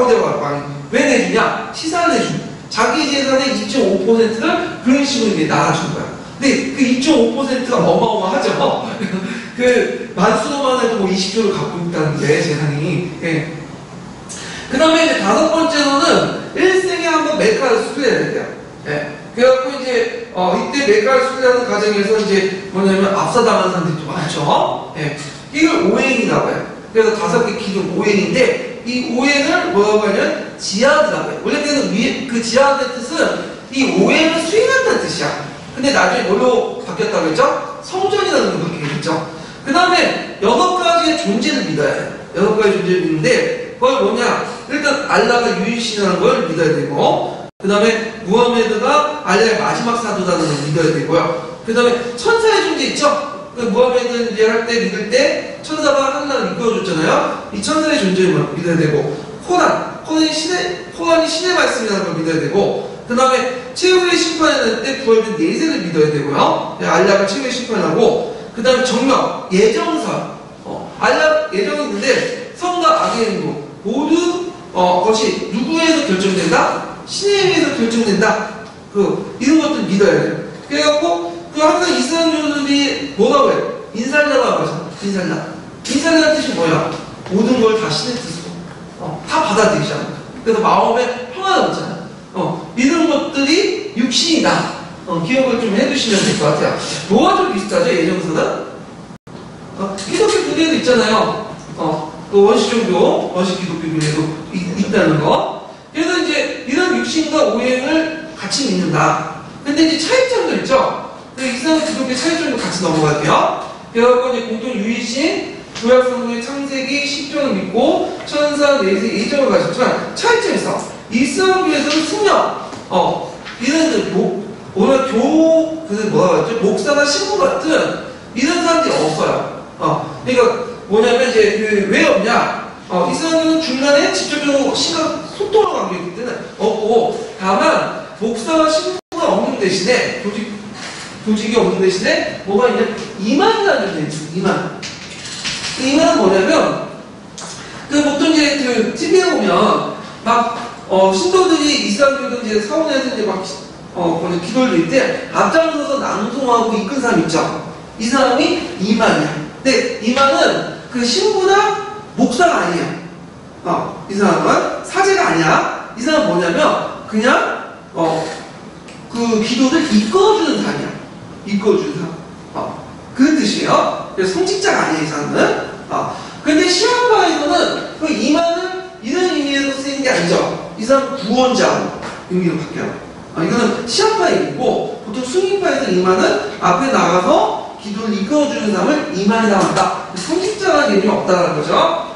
왕대와 왕이 왜 내주냐? 시산을 내주냐. 자기 재산의 2.5%를 그런 식으로 이제 나눠준 거야. 근데 그 2.5%가 어마어마하죠. 그 만수로만 해도 뭐 20조를 갖고 있다는 게 재산이. 예. 그 다음에 이제 다섯 번째로는 일생에 한번 메카를 수리해야 돼요. 예. 그래갖고 이제 이때 메카를 수리하는 과정에서 이제 뭐냐면 압사당하는 사람들이 좀 많죠. 예. 이걸 오행이라고 해요. 그래서 5개 기둥 오행인데 이 오행을 뭐라고 하냐면 지하드라고 해요. 원래 그 지하드의 뜻은 이 오행을 수행한다는 뜻이야. 근데 나중에 뭐로 바뀌었다고 했죠? 성전이라는 걸 그렇게 했죠. 그 다음에 6가지의 존재를 믿어야 해요. 6가지 존재를 믿는데 그걸 뭐냐? 일단 알라가 유일신이라는 걸 믿어야 되고 그 다음에 무하메드가 알라의 마지막 사도라는 걸 믿어야 되고요. 그 다음에 천사의 존재 있죠? 그 무하메드 이제 할 때 믿을 때 천사가 하늘나라를 이끌어줬잖아요. 이 천사의 존재를 믿어야 되고 코란이 신의 말씀이라는 걸 믿어야 되고 그 다음에 최후의 심판을 때 부활된 내세를 믿어야 되고요. 알라가 최후의 심판하고 그 다음에 정명, 예정설 알라 예정이 있는데 성과 악의 행동 모두 것이 누구에서 결정된다? 신에 의해서 결정된다. 이런 것들 믿어야 돼요. 그래갖고 항상 이슬람교들이 뭐라고 해요? 인살라라고 하죠. 인살라는 뜻이 뭐야? 모든 걸 다 신의 뜻으로 다 받아들이잖아. 그래서 마음에 평화가 없잖아. 이런 것들이 육신이다. 기억을 좀 해두시면 될 것 같아요. 뭐가 좀 비슷하죠? 예정서는? 기독교 교리에도 있잖아요. 그 원시종교, 원시기독교 교리에도 있다는 거. 그래서 이제 이런 육신과 오행을 같이 믿는다. 근데 이제 차이점도 있죠? 이슬람 기독교 차이점도 같이 넘어갈게요. 그래서 이제 공통 유일신, 구약 성경의 창세기 10조를 믿고 천사, 내세, 예정을 가졌지만 차이점이 있어. 이슬람교에서는 승려, 이런 오늘 뭐라고 했죠? 목사나 신부 같은 이런 사람들이 없어요. 그러니까 뭐냐면 이제 왜 없냐? 이슬람교는 중간에 직접적으로 신과 소통을 하고 있기 때문에 없고 다만 목사와 신부가 없는 대신에 조직이 없는 대신에 뭐가 있냐? 이만이라는 게 있어요. 이만은 뭐냐면 보통 이제 TV에 보면 막 신도들이 이슬람교도 이제 사원에서 이제 막 기도를 드릴 때 앞장서서 낭송하고 이끈 사람 있죠. 이 사람이 이만이야. 근데 이만은 그 신부나 목사가 아니야. 이 사람은 사제가 아니야. 이 사람은 뭐냐면 그냥 그 기도를 이끌어주는 사람이야. 이끌어주는 사람. 그 뜻이에요. 그래서 성직자가 아니에요, 이 사람은. 근데 시아파에서는 그 이만은 이런 의미에서 쓰이는 게 아니죠. 이 사람은 구원자 의미로 바뀌어요. 이거는 시아파의 의미고 보통 승인파에서 이만은 앞에 나가서 기도를 이끌어주는 사람을 이만이라고 한다. 성직자라는 개념이 없다는 거죠.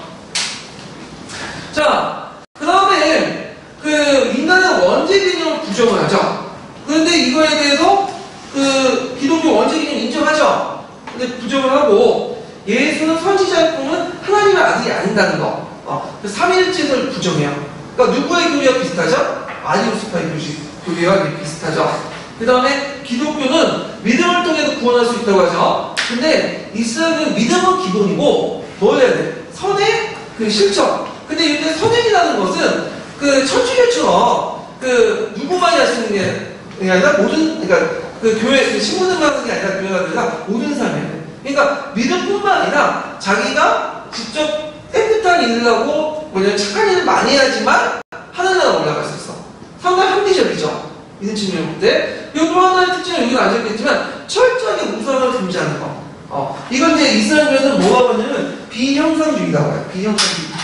자, 그 다음에 그 인간의 원죄 개념을 부정을 하죠. 그런데 이거에 대해서 그 기독교 원죄 개념 인정하죠. 근데 부정을 하고 예수는 선지자의 꿈은 하나님의 아들이 아닌다는 거. 그 삼위일체를 부정해요. 그러니까 누구의 교리와 비슷하죠? 아리우스파의 교리와 비슷하죠. 그 다음에 기독교는 믿음을 통해서 구원할 수 있다고 하죠. 근데 이슬람은 믿음은 기본이고 뭐 해야 돼? 선의 그 실천. 근데 이때 선행이라는 것은 그 천주교처럼 그 누구만이 할 수 있는 게 아니라 그러니까 그 교회 신분들만 하는 게 아니라 교회가 아니라 모든 사람이에요. 그러니까 믿음뿐만 아니라 자기가 직접 깨끗한 일을 하고 착한 일을 많이 해야지만 하늘나라 올라갈 수 있어. 상당히 합리적이죠. 이런 측면을 볼 때. 그리고 또 하나의 특징은 여기는 안 적혀있지만 철저하게 우상을 금지하는 거. 이건 이제 이슬람교에서는 뭐라고 하냐면 비형상주의라고 해요. 비형상주의.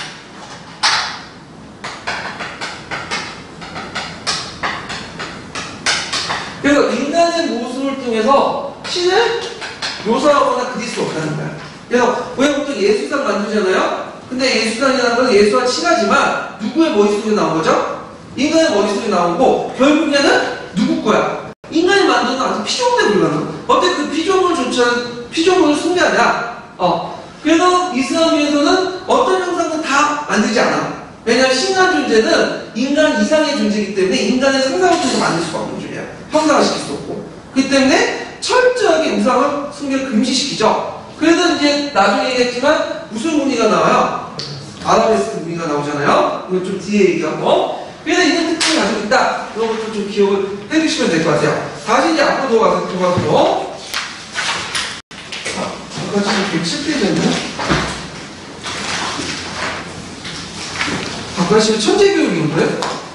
그래서 인간의 모습을 통해서 신을 묘사하거나 그릴 수 없다는 거야. 그래서 왜 보통 예수상 만들잖아요? 근데 예수상이라는 건 예수와 친하지만 누구의 머릿속에 나온 거죠? 인간의 머릿속에 나오고 결국에는 누구 거야? 인간이 만드는 아주 피조물에 불과한 거야. 어때 그 피조물을 숭배하냐? 그래서 이슬람교에서는 어떤 형상도 다 만들지 않아. 왜냐하면 신간 존재는 인간 이상의 존재이기 때문에 인간의 상상을 통해서 만들 수가 없는 존재야. 형상화시킬 수 없고. 그렇기 때문에 철저하게 우상을 숭배를 금지시키죠. 그래서 이제 나중에 얘기했지만 무슨 무늬가 나와요? 아라베스크 무늬가 나오잖아요. 이건 좀 뒤에 얘기하고. 그래서 이런 특징을 가지고 있다. 그런 것도 좀 기억을 해주시면 될 것 같아요. 다시 이제 앞으로 들어가서. 아까 지금 107페이지였나? 아까 지금 천재교육인 거예요?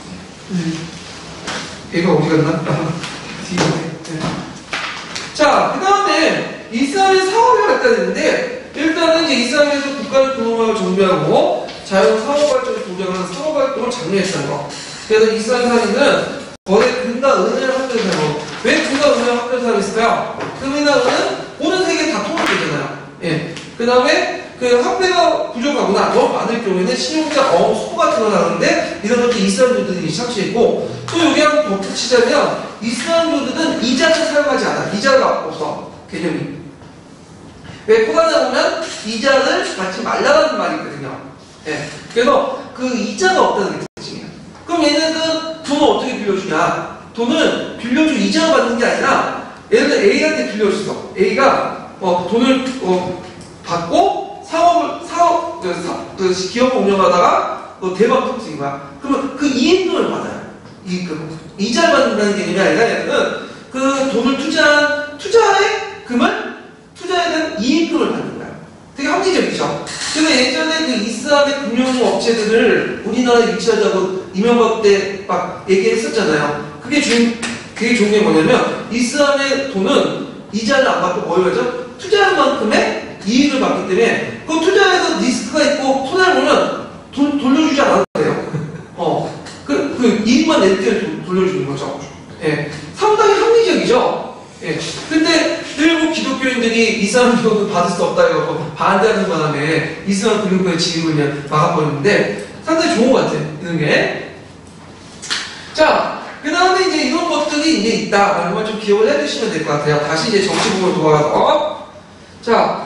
얘가 어디 갔나? 뒤에. 자, 그 다음에 이스라엘 사업을 갖다 냈는데, 일단은 이제 이스라엘에서 국가를 구성하고 정비하고 자연 사업 발전을 보장하는 사업 활동을 장려했다는 거. 그래서 이스라엘 사람들은 거대 금과 은을 합쳐서 사람. 왜 금과 은을 합쳐서 사람했을까요? 금이나 은은 모든 세계에 다 통합되잖아요. 예. 그 다음에 그 화폐가 부족하거나 너무 많을 경우에는 신용자 소 같은 거 나오는데 이런 것도 이스라엘교들이 착취했고, 또 여기 한번 덧붙이자면 이스라엘교들은 이자를 사용하지 않아. 이자가 없어. 개념이. 왜 코란에 보면 이자를 받지 말라는 말이 있거든요. 예. 그래서 그 이자가 없다는 게 특징이에요. 그럼 얘네들은 돈을 어떻게 빌려주냐? 돈을 빌려주고 이자를 받는 게 아니라 예를 들어 A한테 빌려줬어. A가 돈을 받고 기업을 운영하다가 대박 터뜨린 거야. 그러면 그 이익금을 받아요. 이익금. 이자를 받는다는 개념이 아니라 얘는 그 돈을 투자의 금을 투자에 대한 이익금을 받는 거야. 되게 합리적이죠. 그래서 예전에 그 이스라엘 금융업체들을 우리나라에 유치하자고 이명박 때 막 얘기했었잖아요. 그게 좋은 게 뭐냐면 이스라엘의 돈은 이자를 안 받고 뭘 하죠? 투자한 만큼의 이익을 받기 때문에 그 투자에서 리스크가 있고 손해를 보면 돌려주지 않아도 돼요. 그 이익만 낼 때 돌려주는 거죠. 예. 상당히 합리적이죠. 예. 근데 일부 기독교인들이 이슬람교도 받을 수 없다 이러고 반대하는 바람에 이슬람 금융권의 진입을 그냥 막아버렸는데 상당히 좋은 것 같아요. 이런 게. 자, 그 다음에 이제 이런 것들이 이제 있다라는 걸 좀 기억을 해두시면 될 것 같아요. 다시 이제 정치부로 돌아가서. 자,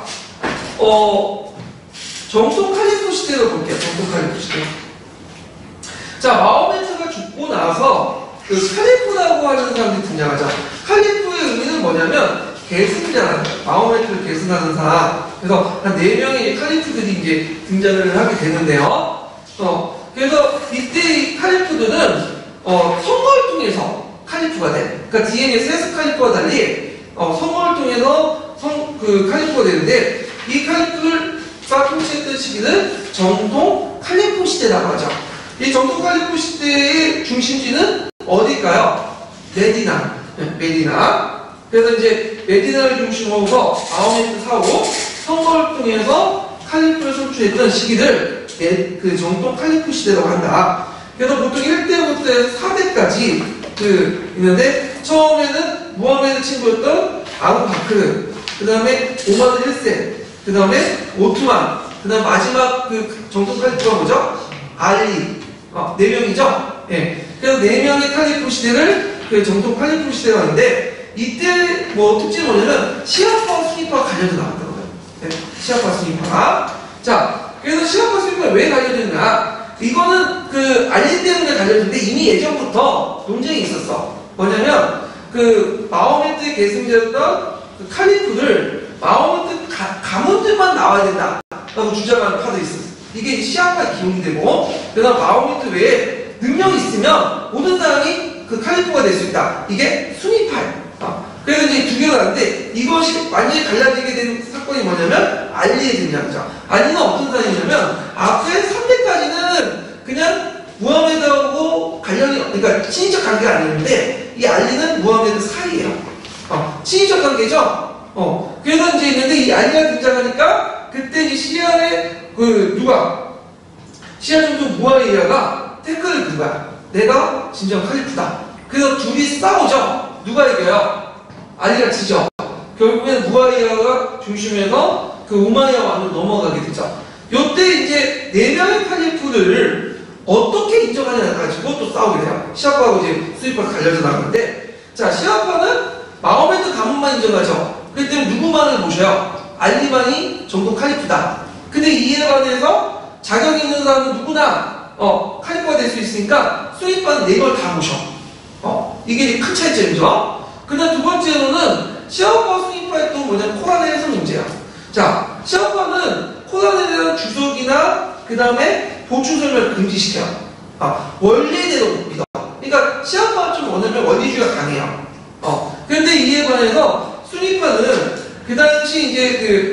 정통 칼리프 시대로 볼게요. 정통 칼리프 시대. 자, 마호메트가 죽고 나서 그 칼리프라고 하는 사람들이 등장하죠. 칼리프의 의미는 뭐냐면 계승자라는 거예요. 마호메트를 계승하는 사람. 그래서 한 4명의 칼리프들이 이제 등장을 하게 되는데요. 그래서 이때 이 칼리프들은 선거를 통해서 칼리프가 돼. 그러니까 DNA의 세스 칼리프와 달리 선거를 통해서 그 칼리프가 되는데 이 칼리프가 통치했던 시기는 정통 칼리프 시대라고 하죠. 이 정통 칼리프 시대의 중심지는 어디일까요? 메디나. 그래서 이제 메디나를 중심으로 마호메트 사후 선거를 통해서 칼리프를 선출했던 시기를 그 정통 칼리프 시대라고 한다. 그래서 보통 1대부터 4대까지 있는데 처음에는 무하메드 친구였던 아부 바크르, 그 다음에 오마드 1세, 그 다음에 오트만, 그 다음 마지막 그 정통 칼리프가 뭐죠? 알리. 4명이죠? 예. 그래서 4명의 칼리프 시대를 그 정통 칼리프 시대가 하는데 이때 특징이 뭐냐면 시아파 수니파가 갈려져 나왔다는 거예요. 네. 시아파 수니파가. 자, 그래서 시아파 수니파가 왜 갈려졌나? 이거는 그 알리 때문에 갈려졌는데 이미 예전부터 논쟁이 있었어. 뭐냐면 그 마호메트의 계승자였던 그 칼리프를 마호메트 가문들만 나와야 된다라고 주장하는 카드 있었어. 이게 시아파의 기운이 되고, 그다음 마호메트 외에 능력이 있으면 모든 사람이 그 칼리프가 될 수 있다. 이게 수니파예요. 그래서 이제 두 개가 나는데 이것이 완전히 갈라지게 된 사건이 뭐냐면 알리의 등장이죠. 알리는 어떤 사람이냐면 앞에 3대까지는 그냥 무하메드하고 관련이, 그러니까 친인척 관계가 아니었는데 이 알리는 무하메드 사이예요. 친인척 관계죠. 그래서 이제 있는데 이 알리가 등장하니까 그때 이 시리아의 시리아 종족 무아위야가 태클을 든 거야. 내가 진정 칼리프다. 그래서 둘이 싸우죠. 누가 이겨요? 알리가 지죠. 결국엔 무아위야가 중심에서 그 우마이야 왕으로 넘어가게 되죠. 요때 이제 4명의 칼리프를 어떻게 인정하냐를 가지고 또 싸우게 돼요. 시아파하고 이제 수입파가 갈려져 나가는데, 자, 시아파는 마호메트 가문만 인정하죠. 그렇기 때문에 누구만을 모셔요? 알리만이 정통 칼리프다. 근데 이에 관해서 자격 있는 사람은 누구나 칼리프가 될 수 있으니까 수입파는 4걸 다 모셔. 이게 큰 차이점이죠. 그다음 두 번째로는 시아파 수입파의 또 뭐냐면 코란의 해석 문제야. 자, 시아파는 코란에 대한 주석이나 그 다음에 보충설명을 금지시켜요. 원리대로 믿어. 그러니까 시아파가 좀 원하면 원리주의가 강해요. 그런데 이에 반해서 수니파는 그 당시 이제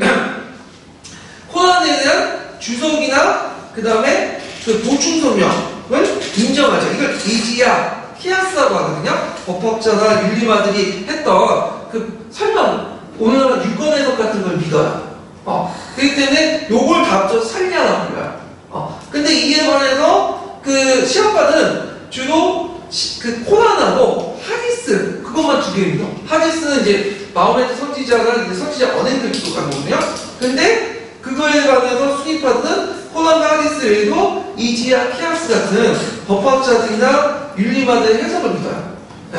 코란에 대한 주석이나 그 다음에 그 보충설명을 인정하죠. 이걸 이지야 키아스라고 하거든요. 법학자나 윤리마들이 했던 그 설명, 오늘은 유권 해석 같은 걸 믿어요. 그렇기 때문에 요걸 다 합쳐서 살리하라고 불러요. 근데 이에 반해서 그 시아파는 주로 그 코란하고 하디스 그것만 두 개 믿어. 하디스는 이제 마호메트 선지자가 이제 선지자 언행들 기록한 거거든요. 근데 그거에 관해서 수니파는 코란과 하디스 외에도 이지야 키아스 같은 법학자들이나 윤리마들의 해석을 믿어요.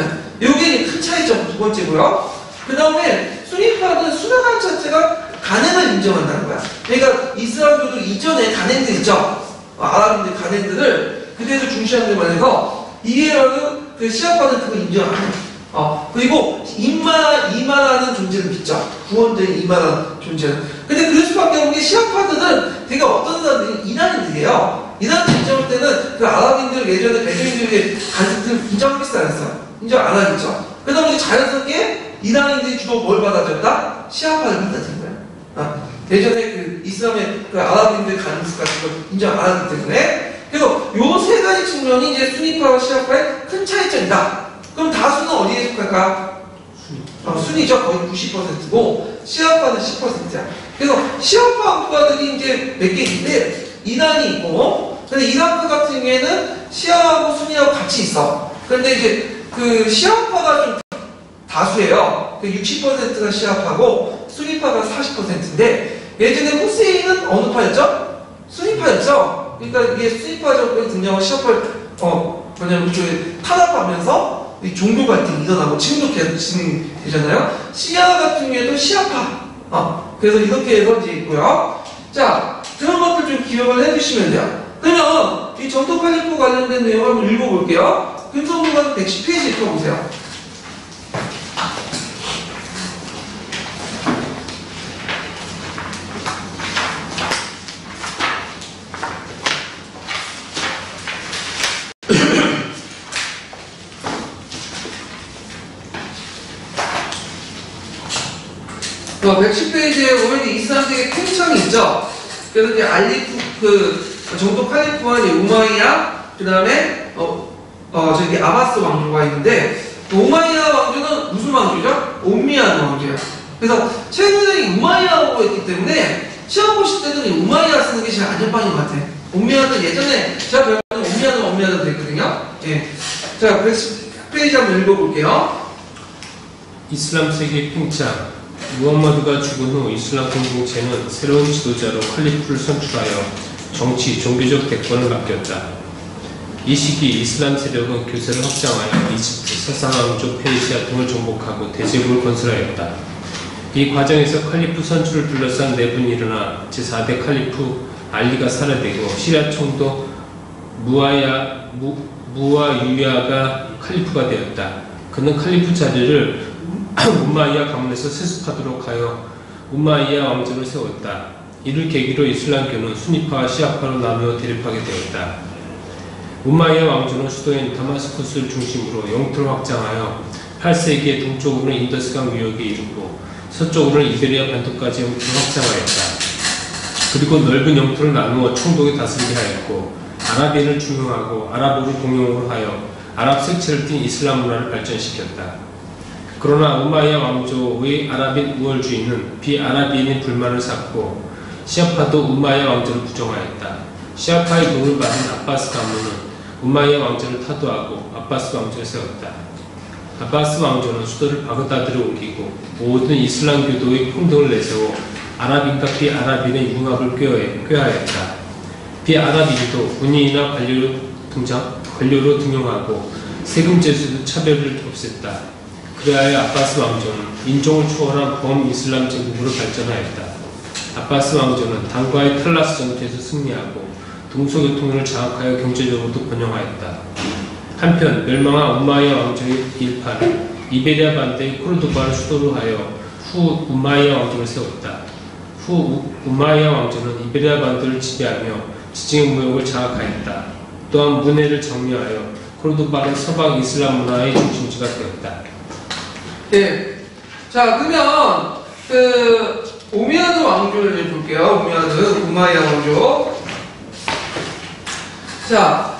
요게 큰 차이점 두 번째고요. 그 다음에 수니파는 수나간 자체가 간행을 인정한다는 거야. 그러니까 이슬람교도 이전에 간행들 있죠. 아랍인들 간행들을 그대로 중시하는 데 반해서 이해라는 그 시아파는 그걸 인정 안 해요. 그리고 이만하는 존재를 믿죠. 구원된 이만한 존재는. 근데 그럴 수밖에 없는 게 시아파들은 되게 어떤 사람들이 이단인들이에요. 이단들 인정할 때는 그 아랍인들 예전에 배경인들에게 간섭들 인정하겠어 안 했어요? 인정 안 하겠죠. 그러다 보니 자연스럽게 이단인들이 주로 뭘 받아줬다? 시아파를 받아준 거예요. 예전에 그 이슬람의 그 아랍인들 간섭 같은 걸 인정 안 하기 때문에 그래서 요 세 가지 측면이 이제 수니파와 시아파의 큰 차이점이다. 그럼 다수는 어디에 속할까? 순위죠. 거의 90%고 시아파는 10%야. 그래서 시아파 학파들이 이제 몇 개 있는데 이단이 있고, 근데 이단파 같은 경우에는 시아하고 순위하고 같이 있어. 그런데 이제 그 시아파가 좀 다수예요. 60%가 시아파고 순위파가 40%인데 예전에 후세인은 어느 파였죠? 순위파였죠. 그러니까 이게 순위파적으로 등장하고 시아파를 뭐냐면 탄압하면서 이 종교 갈등이 일어나고 지금도 계속 진행되잖아요. 시아 같은 경우에도 시아파. 그래서 이렇게 해서 이제 있고요. 자, 그런 것들 좀 기억을 해주시면 돼요. 그러면 이 전통 칼리프 관련된 내용을 한번 읽어볼게요. 근성문관 110페이지 펴보세요. 또 110페이지에 보면 이슬람적인 팽창이 있죠. 그래서 이제 알리프 그 정도 칼리프와 우마이야, 그 다음에 저기 아바스 왕조가 있는데 우마이야 왕조는 무슨 왕조죠? 옴미야드 왕조예요. 그래서 최근에 우마이야라고 했기 때문에 시험 보실 때는 우마이야 쓰는 게 제일 안전빵인 것 같아. 옴미야드 예전에 제가 배웠는 옴미야드 됐거든요. 예. 자, 110페이지 한번 읽어볼게요. 이슬람 세계 팽창. 무함마드가 죽은 후 이슬람 공동체는 새로운 지도자로 칼리프를 선출하여 정치, 종교적 대권을 맡겼다. 이 시기 이슬람 세력은 교세를 확장하여 이집트, 사사왕조, 페르시아 등을 정복하고 대제국을 건설하였다. 이 과정에서 칼리프 선출을 둘러싼 내분이 일어나 제4대 칼리프 알리가 살해되고 시리아 총독 무아유야가 칼리프가 되었다. 그는 칼리프 자리를 우마이야 가문에서 세습하도록 하여 우마이야 왕조를 세웠다. 이를 계기로 이슬람교는 순위파와 시아파로 나누어 대립하게 되었다. 우마이야 왕조는 수도인 다마스쿠스를 중심으로 영토를 확장하여 8세기에 동쪽으로는 인더스강 유역에 이르고 서쪽으로는 이베리아 반도까지 영토를 확장하였다. 그리고 넓은 영토를 나누어 총독에 다스리게 하였고 아라비안을 중용하고 아랍어를 공용으로 하여 아랍 색채를 띤 이슬람 문화를 발전시켰다. 그러나 우마이야 왕조의 아랍인 우월주의는 비아랍인의 불만을 샀고 시아파도 우마이야 왕조를 부정하였다. 시아파의 도움을 받은 아바스 가문은 우마이야 왕조를 타도하고 아바스 왕조를 세웠다. 아바스 왕조는 수도를 바그다드로 옮기고 모든 이슬람교도의 평등을 내세워 아랍인과 비아랍인의 융합을 꾀하였다. 비아랍인도 군인이나 관료로 등용하고 세금 제도도 차별을 없앴다. 그리하여 아바스 왕조는 인종을 초월한 범이슬람 제국으로 발전하였다. 아바스 왕조는 당과의 탈라스 전투에서 승리하고 동서교통을 장악하여 경제적으로도 번영하였다. 한편 멸망한 우마이야 왕조의 일파는 이베리아 반대의 코르도바를 수도로 하여 후 우마이야 왕조를 세웠다. 후 우마이야 왕조는 이베리아 반도를 지배하며 지층의 무역을 장악하였다. 또한 문해를 정리하여 코르도바는 서방 이슬람 문화의 중심지가 되었다. 네. 자, 그러면 오미야드 왕조를 좀 볼게요. 우마이야 왕조. 자,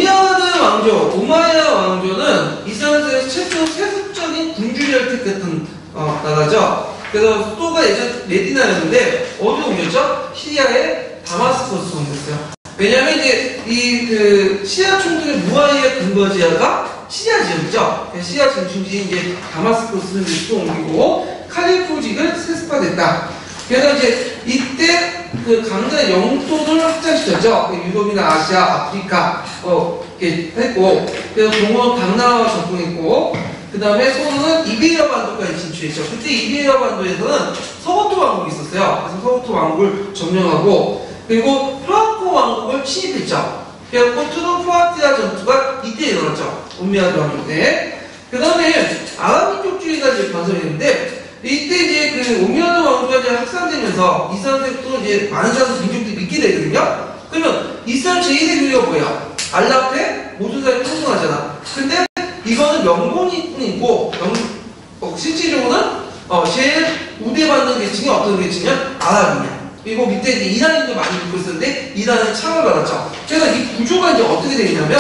우마이야 왕조는 이스라엘에서 최초 세습적인 군주를 획득했던 나라죠. 그래서 수도가 예전 메디나였는데 어디로 옮겼죠? 시리아의 다마스커스로 옮겼어요. 왜냐면 이제 시리아 총독의 무아이야 근거지야가 시리아 지역이죠. 시리아 중심지인 이제 다마스커스를 또 옮기고 칼리포직을 세습화됐다. 그래서 이제 이때 강자의 영토를 확장시켰죠. 유럽이나 아시아, 아프리카 이렇게 했고, 그래서 동원 당나라와 접근했고, 그 다음에 서로는 이베리아 반도까지 진출했죠. 그때 이베리아 반도에서는 서부토 왕국이 있었어요. 그래서 서부토 왕국을 점령하고, 그리고 프랑코 왕국을 침입했죠. 그래서 트루프아티아 전투가 이때 일어났죠. 오미야드 왕조 때. 그 다음에 아랍민족주의가 이제 번성했는데, 이때 이제 오미야드 왕조가 이제 확산되면서 이슬람도 이제 많은 사람 민족들이 믿게 되거든요. 그러면 이슬람 제1의 교리가 뭐예요? 알라 앞에 모든 사람이 평등하잖아. 근데 이거는 명분이고 실질적으로는 제일 우대받는 계층이 어떤 계층이냐? 아랍이냐. 그리고 밑에 이제 이란인도 많이 믿고 있었는데 이란은 창을 받았죠. 그래서 이 구조가 이제 어떻게 되냐면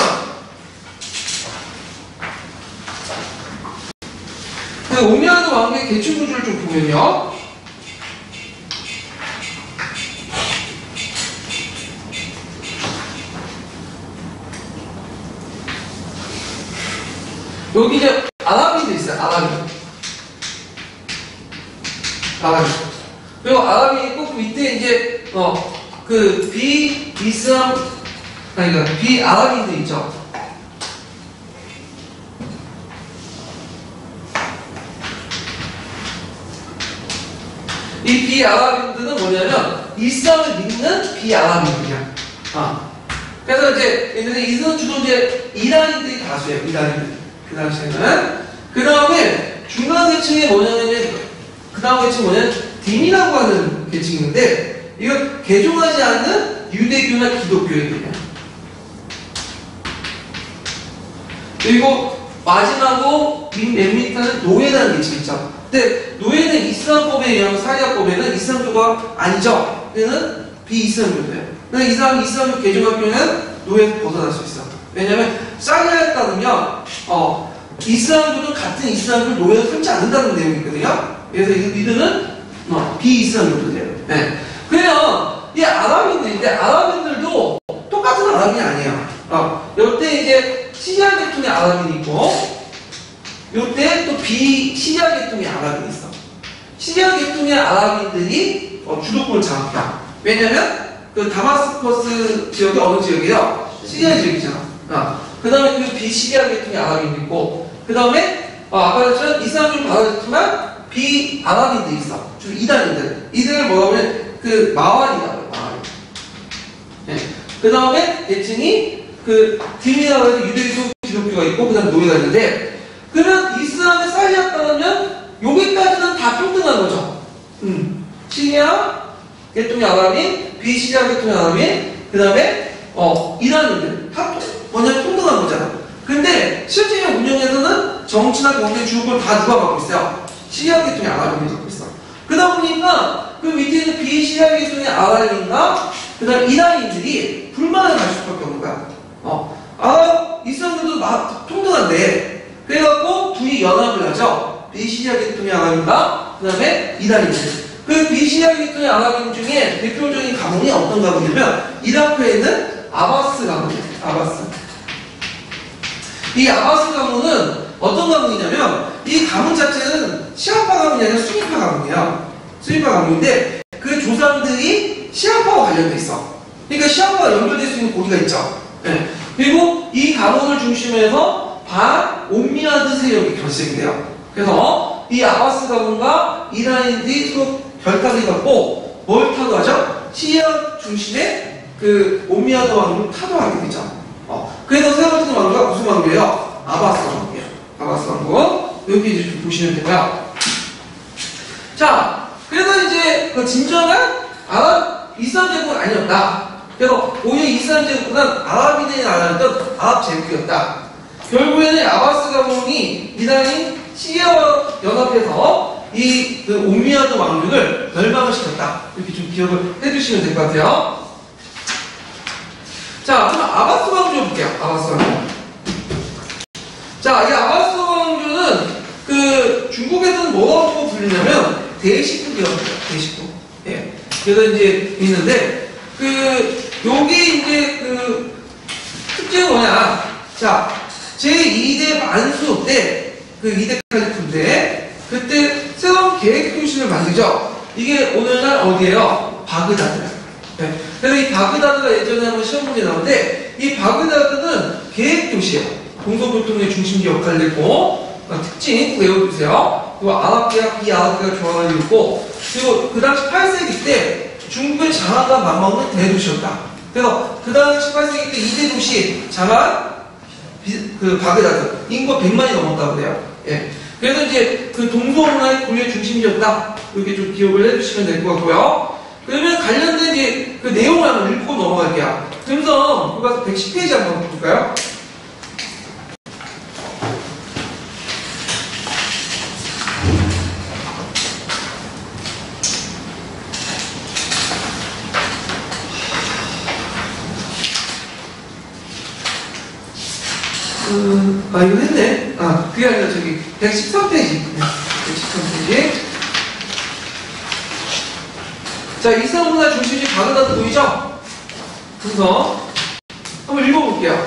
오미야드 왕국의 계층 구조를 좀 보면요. 여기 이제 아랍인도 있어요. 아랍인. 그리고 아랍인이 있고 그 밑에 이제 비아랍인도 있죠. 이 비아랍인들은 뭐냐면 이슬람을 믿는 비아랍인들이야. 그래서 이제 얘네들 이슬람 주로 이제 이란인들이 다수예요. 이란인들. 그 당시에는. 그 다음에 중간 계층이 뭐냐면 그 다음 계층이 뭐냐면 딘이라고 하는 계층이 있는데 이거 개종하지 않는 유대교나 기독교인들이야. 그리고 마지막으로 맨 밑에는 노예라는 계층이 있죠. 근데 노예는 이슬람법에 의하면 사리아법에는 이슬람교가 아니죠. 얘는 비이슬람교예요. 근데 이슬람교 개종학교는 노예에서 벗어날 수 있어. 왜냐면 사리아에 따르면 이슬람교도 같은 이슬람교를 노예로 삼지 않는다는 내용이 있거든요. 그래서 이들은 비이슬람교들이에요. 네. 그러면 이 아랍인들인데 아랍인들도 똑같은 아랍인이 아니에요. 이때 이제 시리아 계통의 아랍인이 있고 요때 또 비시리아 계통의 아랍인이 있어. 시리아 계통의 아랍인들이 주도권을 장악해. 왜냐면 그 다마스커스 지역이 어느 지역이에요? 시리아 지역이잖아. 그 다음에 그 비시리아 계통의 아랍인이 있고, 그 다음에 아까 전에 이슬람을 받아줬지만 비아랍인들이 있어. 주로 이단인들. 이들을 뭐라고 하면 그 마와리라고 해요. 마와리. 네. 그 다음에 계층이 딘이라고 해서 유대교 기독교가 있고, 그 다음에 노예가 있는데, 그러면 이슬람의 사이에 따르면 여기까지는 다 평등한 거죠. 시리아 계통의 아랍인, 비시리아 계통의 아랍인, 그 다음에 이란인들 다 뭐냐면 통등한 거잖아. 근데 실제 운영에서는 정치나 경제 주요권 다 누가 갖고 있어요? 시리아 계통의 아랍인이 갖고 있어. 그러다 보니까 그 밑에 있는 비시리아 계통의 아랍인과 그 다음 이란인들이 불만을 가질 수밖에 없는 거야. 이슬람교도 통등한데 그래갖고 둘이 연합을 하죠. 비시리아 계통의 아랍인과 그 다음에 이란인들. 그 비시리아 계통의 아랍인 중에 대표적인 가문이 어떤 가문이냐면 이라크에 있는 아바스 가문이에요. 아바스. 이 아바스 가문은 어떤 가문이냐면 이 가문 자체는 시아파 가문이 아니라 수니파 가문이에요. 수니파 가문인데 그 조상들이 시아파와 관련돼 있어. 그러니까 시아파와 연결될 수 있는 고리가 있죠. 네. 그리고 이 가문을 중심해서 옴미야드 세력이 결성이 돼요. 그래서 이 아바스 가문과 이란인들이 서로 결탁을 갖고 뭘 타도하죠? 시리아 중심의 그 옴미야드 왕국을 타도하게 되죠. 그래서 세워진 왕국가 무슨 왕국이에요? 아바스 왕국이에요. 아바스 왕국. 여기 이제 좀 보시면 되고요. 자, 그래서 이제 그 진정한 이슬람 제국은 아니었다. 그래서 오히려 이슬람 제국보다는 아랍인의 나라였던 아랍 제국이었다. 결국에는 아바스 가문이 이단인 시리아와 연합해서 그 오미야드 왕국을 멸망을 시켰다. 이렇게 좀 기억을 해주시면 될 것 같아요. 자, 그럼 아바스 왕조 볼게요. 아바스 왕조. 자, 이 아바스 왕조는 그 중국에서는 뭐라고 불리냐면 대식국 기업이에요. 대식국. 예. 그래서 이제 있는데 여기 이제 특징은 뭐냐? 자, 제2대 만수 때 그 2대 칼리프 때 그때 새로운 계획 도시를 만들죠. 이게 오늘날 어디예요? 바그다드. 네. 그래서 이 바그다드가 예전에 한번 시험 문제 나오는데 이 바그다드는 계획 도시예요. 동서교통의 중심지 역할을 했고 특징 외워주세요. 그리고 아랍계와 비아랍계가 조화를 이루고 그리고 그 당시 8세기 때 중국의 장안과 맞먹는 대도시였다. 그래서 그 당시 18세기 때 2대 도시 장안, 바그다드 인구가 100만이 넘었다고 그래요. 예. 그래서 이제 그 동서문화의 고유의 중심지였다. 이렇게 좀 기억을 해주시면 될 것 같고요. 그러면 관련된 이제 그 내용을 한번 읽고 넘어갈게요. 금성 교과서 110페이지 한번 볼까요? 이거 했네. 그게 아니라 저기 113페이지. 113페이지. 자, 이슬람 문화 중심지 바그다드 보이죠? 그래서 한번 읽어볼게요.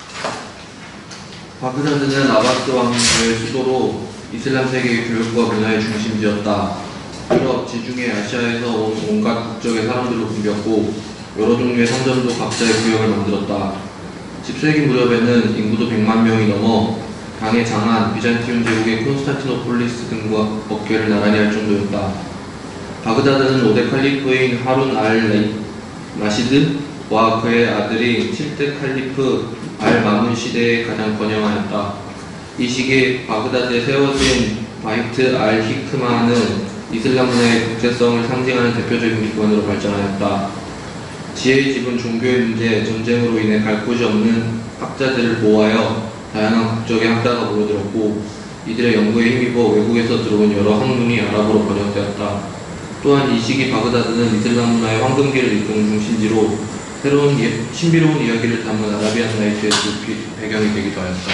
바그다드는 아바스 왕조의 수도로 이슬람 세계의 교육과 문화의 중심지였다. 유럽, 지중해, 아시아에서 온 온갖 국적의 사람들로 붐볐고 여러 종류의 상점도 각자의 구역을 만들었다. 10세기 무렵에는 인구도 100만 명이 넘어 당의 장안, 비잔티움 제국의 콘스탄티노폴리스 등과 어깨를 나란히 할 정도였다. 바그다드는 5대 칼리프인 하룬 라시드와 그의 아들이 7대 칼리프 마문 시대에 가장 번영하였다. 이 시기에 바그다드에 세워진 바이트 히크마는 이슬람 문화의 국제성을 상징하는 대표적인 기관으로 발전하였다. 지혜의 집은 종교의 문제, 전쟁으로 인해 갈 곳이 없는 학자들을 모아여 다양한 국적의 학자가 모여들었고 이들의 연구에 힘입어 외국에서 들어온 여러 학문이 아랍어로 번역되었다. 또한 이 시기 바그다드는 이슬람 문화의 황금기를 이끄는 중심지로 새로운 신비로운 이야기를 담은 아라비안 나이트의 배경이 되기도 하였다.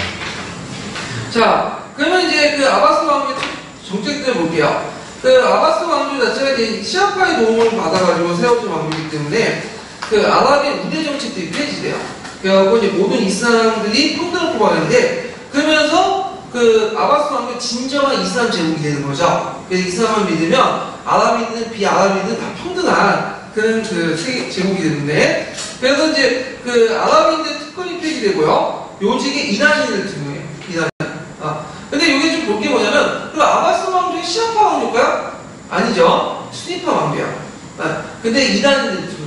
자, 그러면 이제 그 아바스 왕조의 정책들을 볼게요. 그 아바스 왕조 자체가 이제 시아파의 도움을 받아가지고 세워진 왕조이기 때문에 그 아랍의 우대 정책들이 폐지돼요. 그래갖고 이제 모든 이슬람들이 평등을 포괄하는데 그러면서 그 아바스 왕조 진정한 이슬람 제국이 되는 거죠. 그래서 이슬람을 믿으면 아랍이든 비아랍이든 다 평등한 그런 그 세계 제국이 되는데 그래서 이제 그 아랍인들 특권이 폐지되고요. 요직에 이란인을 등용해요. 이란인. 근데 이게 좀 볼 게 뭐냐면 그 아바스 왕조의 시아파 왕조일까요? 아니죠. 수니파 왕조야. 근데 이란인을 등용해요.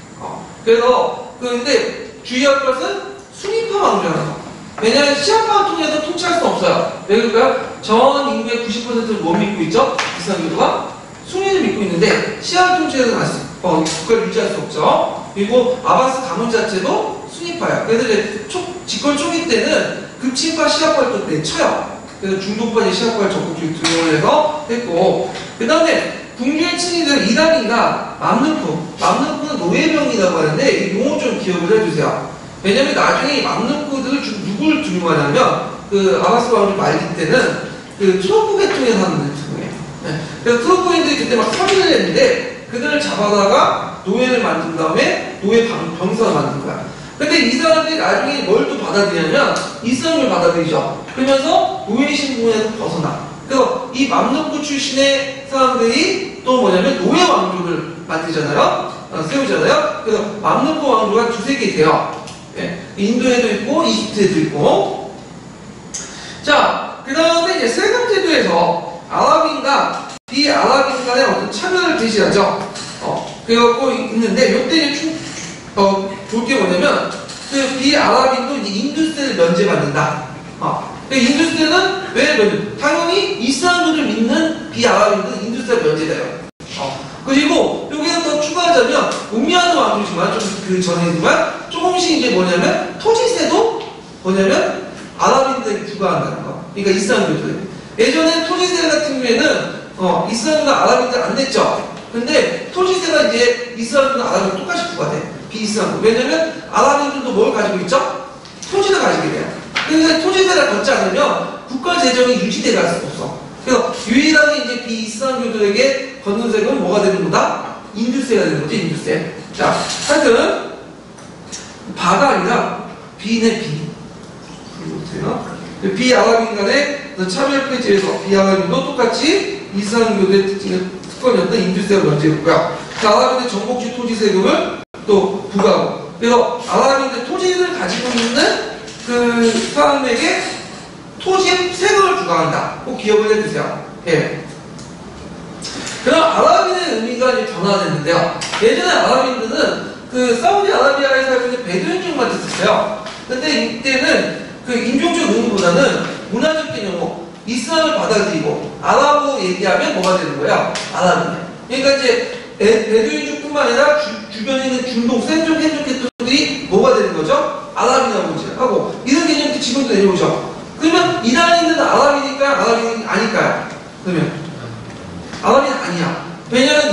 그래서 근데 주의할 것은 수니파 왕조라는 거. 왜냐하면 시아파를 통해서 통치할 수 없어요. 왜 그럴까요? 전 인구의 90%를 뭐 믿고 있죠? 이슬람교도가 순위를 믿고 있는데 시아를 통치해서 국가를 유지할 수 없죠. 그리고 아바스 가문 자체도 수니파야. 그래서 이제 집권 초기 때는 극치파 시아파를 또 내쳐요. 그래서 중도파의 시아파를 적극적으로 등용을 해서 했고 그 다음에 궁주의 친이들 이란이가 맘루크는 노예병이라고 하는데 이 용어 좀 기억을 해주세요. 왜냐면 나중에 맘루크들을 누굴 등용하냐면 그 아바스 왕조 말기 때는 그 투르크 계통의 사람들을 등용해요. 네. 그래서 투르크인들이 그때 막 살인을 했는데 그들을 잡아다가 노예를 만든 다음에 노예 병사를 만든 거야. 근데 이 사람들이 나중에 뭘 또 받아들이냐면 이슬람을 받아들이죠. 그러면서 노예 신분에서 벗어나. 그래서 이 맘루크 출신의 사람들이 또 뭐냐면 노예 왕조를 만들잖아요. 세우잖아요. 그래서 맘루크 왕조가 두세 개 돼요. 예. 인도에도 있고 이집트에도 있고. 자, 그 다음에 이제 세금 제도에서 아랍인과 비아랍인 간의 어떤 차별을 제시하죠. 그래갖고 있는데 요때 이제 볼 게 뭐냐면 그 비아랍인도 이제 인두세를 면제받는다. 인두세는 왜 면제? 당연히 이슬람교를 믿는 비아랍인들은 인두세가 면제돼요. 그리고 여기서 더 추가하자면 우미야드 왕조지만 좀 그 전이지만 조금씩 이제 뭐냐면 토지세도 뭐냐면 아랍인들에게 부과한다는 거. 그러니까 이슬람교들. 예전에 토지세 같은 경우에는 이슬람과 아랍인들 안 냈죠. 근데 토지세가 이제 이슬람과 아랍인 똑같이 부과돼. 비이슬람. 왜냐면 아랍인들도 뭘 가지고 있죠? 토지를 가지게 돼요. 그러니까 토지세를 걷지 않으면 국가 재정이 유지될 수가 없어. 그래서 유일하게 이제 비이슬람교들에게 걷는 세금은 뭐가 되는 거다? 인주세가 되는 거지, 인주세. 자, 하여튼 바가 아니라 비네 비. 비아랍인 간의 차별 폐지에서 비아랍인도 똑같이 이슬람교의 특권이었던 인주세를 면제했고요. 아랍인의 정복지 토지세금을 또 부과하고, 그래서 아랍인들 토지를 가지고 있는 그 사람에게 토지 세금을 부과한다. 꼭 기억을 해주세요. 예. 그럼 아랍인의 의미가 이제 변화됐는데요. 예전에 아랍인들은 그 사우디아라비아에 살고 있는 베두인족만 있었어요. 근데 이때는 그 인종적 의미보다는 문화적 개념으로 이슬람을 받아들이고 아랍어 얘기하면 뭐가 되는 거야? 아랍이야. 그러니까 이제 베두인족뿐만 아니라 주변에 있는 중동, 센족, 헨족 계통들이 뭐가 되는 거죠? 아랍이라고 하고 이런 개념도 지금도 내려오죠. 그러면 이란인들은 아랍이니까 아랍인이 아닐까요? 그러면 아랍인 아니야. 왜냐하면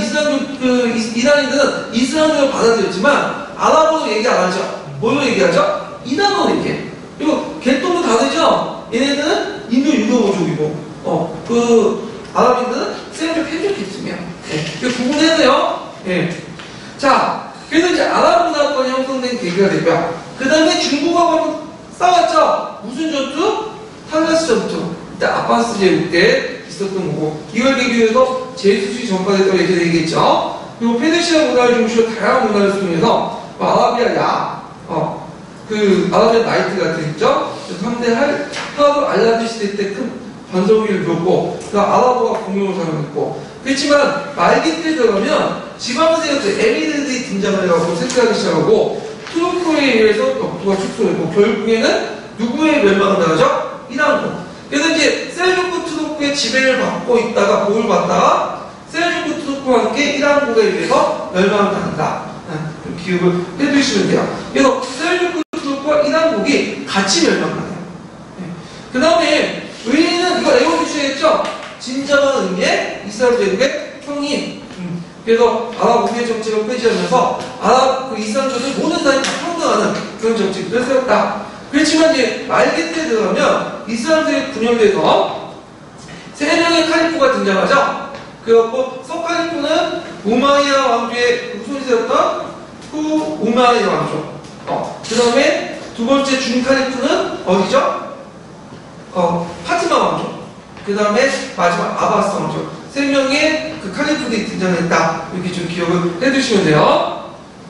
이란인들은 이슬람을 받아들였지만 아랍어로 얘기 안 하죠. 뭘로 얘기하죠? 이란어로 얘기해. 그리고 계통도 다르죠. 얘네들은 인도 유교족이고, 아랍인들은 센족, 헨족 계통이야. 예, 그 구분해야 돼요. 예. 자, 그래서 이제 아랍 문화권이 형성된 계기가 되고요. 그 다음에 중국하고 싸웠죠. 무슨 전투? 탈라스 전투. 그때 아바스 제국 때 있었던 거고, 이걸 계기로 제수주의 전파됐다고 예전에 얘기했죠. 그리고 페르시아 문화를 중심으로 다양한 문화를 수용해서 아라비아 야, 아라비아 나이트 같은 있죠. 상대 하도 알라드 시대 때 큰 반성기를 줬고, 그 아랍어가 공용을 사용했고, 그렇지만 말기 때 들어가면 지방세력들 에미르들이 등장을 해가지고 세트하기 시작하고 투르크에 의해서 격투가 축소했고 결국에는 누구의 멸망을 당하죠? 이란군. 그래서 이제 셀주크 투르크의 지배를 받고 있다가 보호를 받다가 셀주크 투르크와 함께 이란군에 의해서 멸망을 당한다. 기억을 해두시면 돼요. 그래서 셀주크 투르크와 이란국이 같이 멸망을 해요. 그 다음에 의리는 이거 레볼루션이었죠? 진정한 의미의 이스라엘 제국의 형님. 그래서 아랍 우리의 정책을 폐지하면서 아랍 이슬람교들 모든 사람이 다 평등하는 그런 정책을 세웠다. 그렇지만 이제 말기 때 들어가면 이슬람들이 분열돼서 세 명의 칼리프가 등장하죠. 그래갖고 석 칼리프는 우마이야 왕조의 후손이 되었던 우마이야 왕조. 그 다음에 두 번째 준 칼리프는 어디죠? 파티마 왕조. 그 다음에 마지막 아바스 왕조. 세 명의 그 칼리프들이 등장했다. 이렇게 좀 기억을 해두시면 돼요.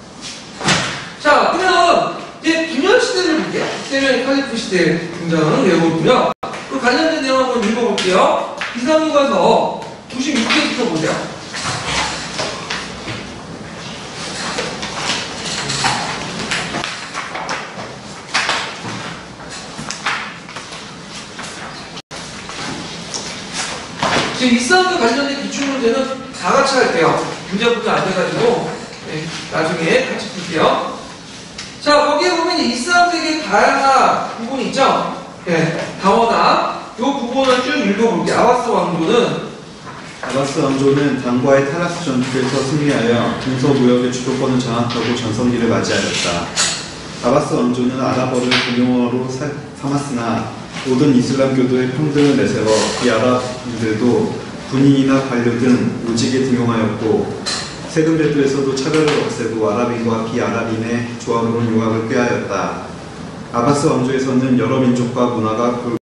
자, 그러면 이제 분열 시대를 볼게요. 세 명의 칼리프 시대에 등장하는 내용이고요. 그 관련된 내용 한번 읽어볼게요. 이상유가서 96페이지부터 보세요. 지금 이슬람과 관련된 기출문제는 다 같이 할게요. 문제부터 안 돼가지고 나중에 같이 풀게요. 자, 거기에 보면 이슬람 세계의 다양한 부분이 있죠. 다원아, 이 부분을 쭉 읽어볼게요. 아바스 왕조는 당과의 탈라스 전투에서 승리하여 동서 무역의 주도권을 장악하고 전성기를 맞이하였다. 아바스 왕조는 아랍어를 공용어로 삼았으나 모든 이슬람교도의 평등을 내세워 비아랍인들도 군인이나 관료 등 오직에 등용하였고 세금 제도에서도 차별을 없애고 아랍인과 비아랍인의 조화로운 융합을 꾀하였다. 아바스 왕조에서는 여러 민족과 문화가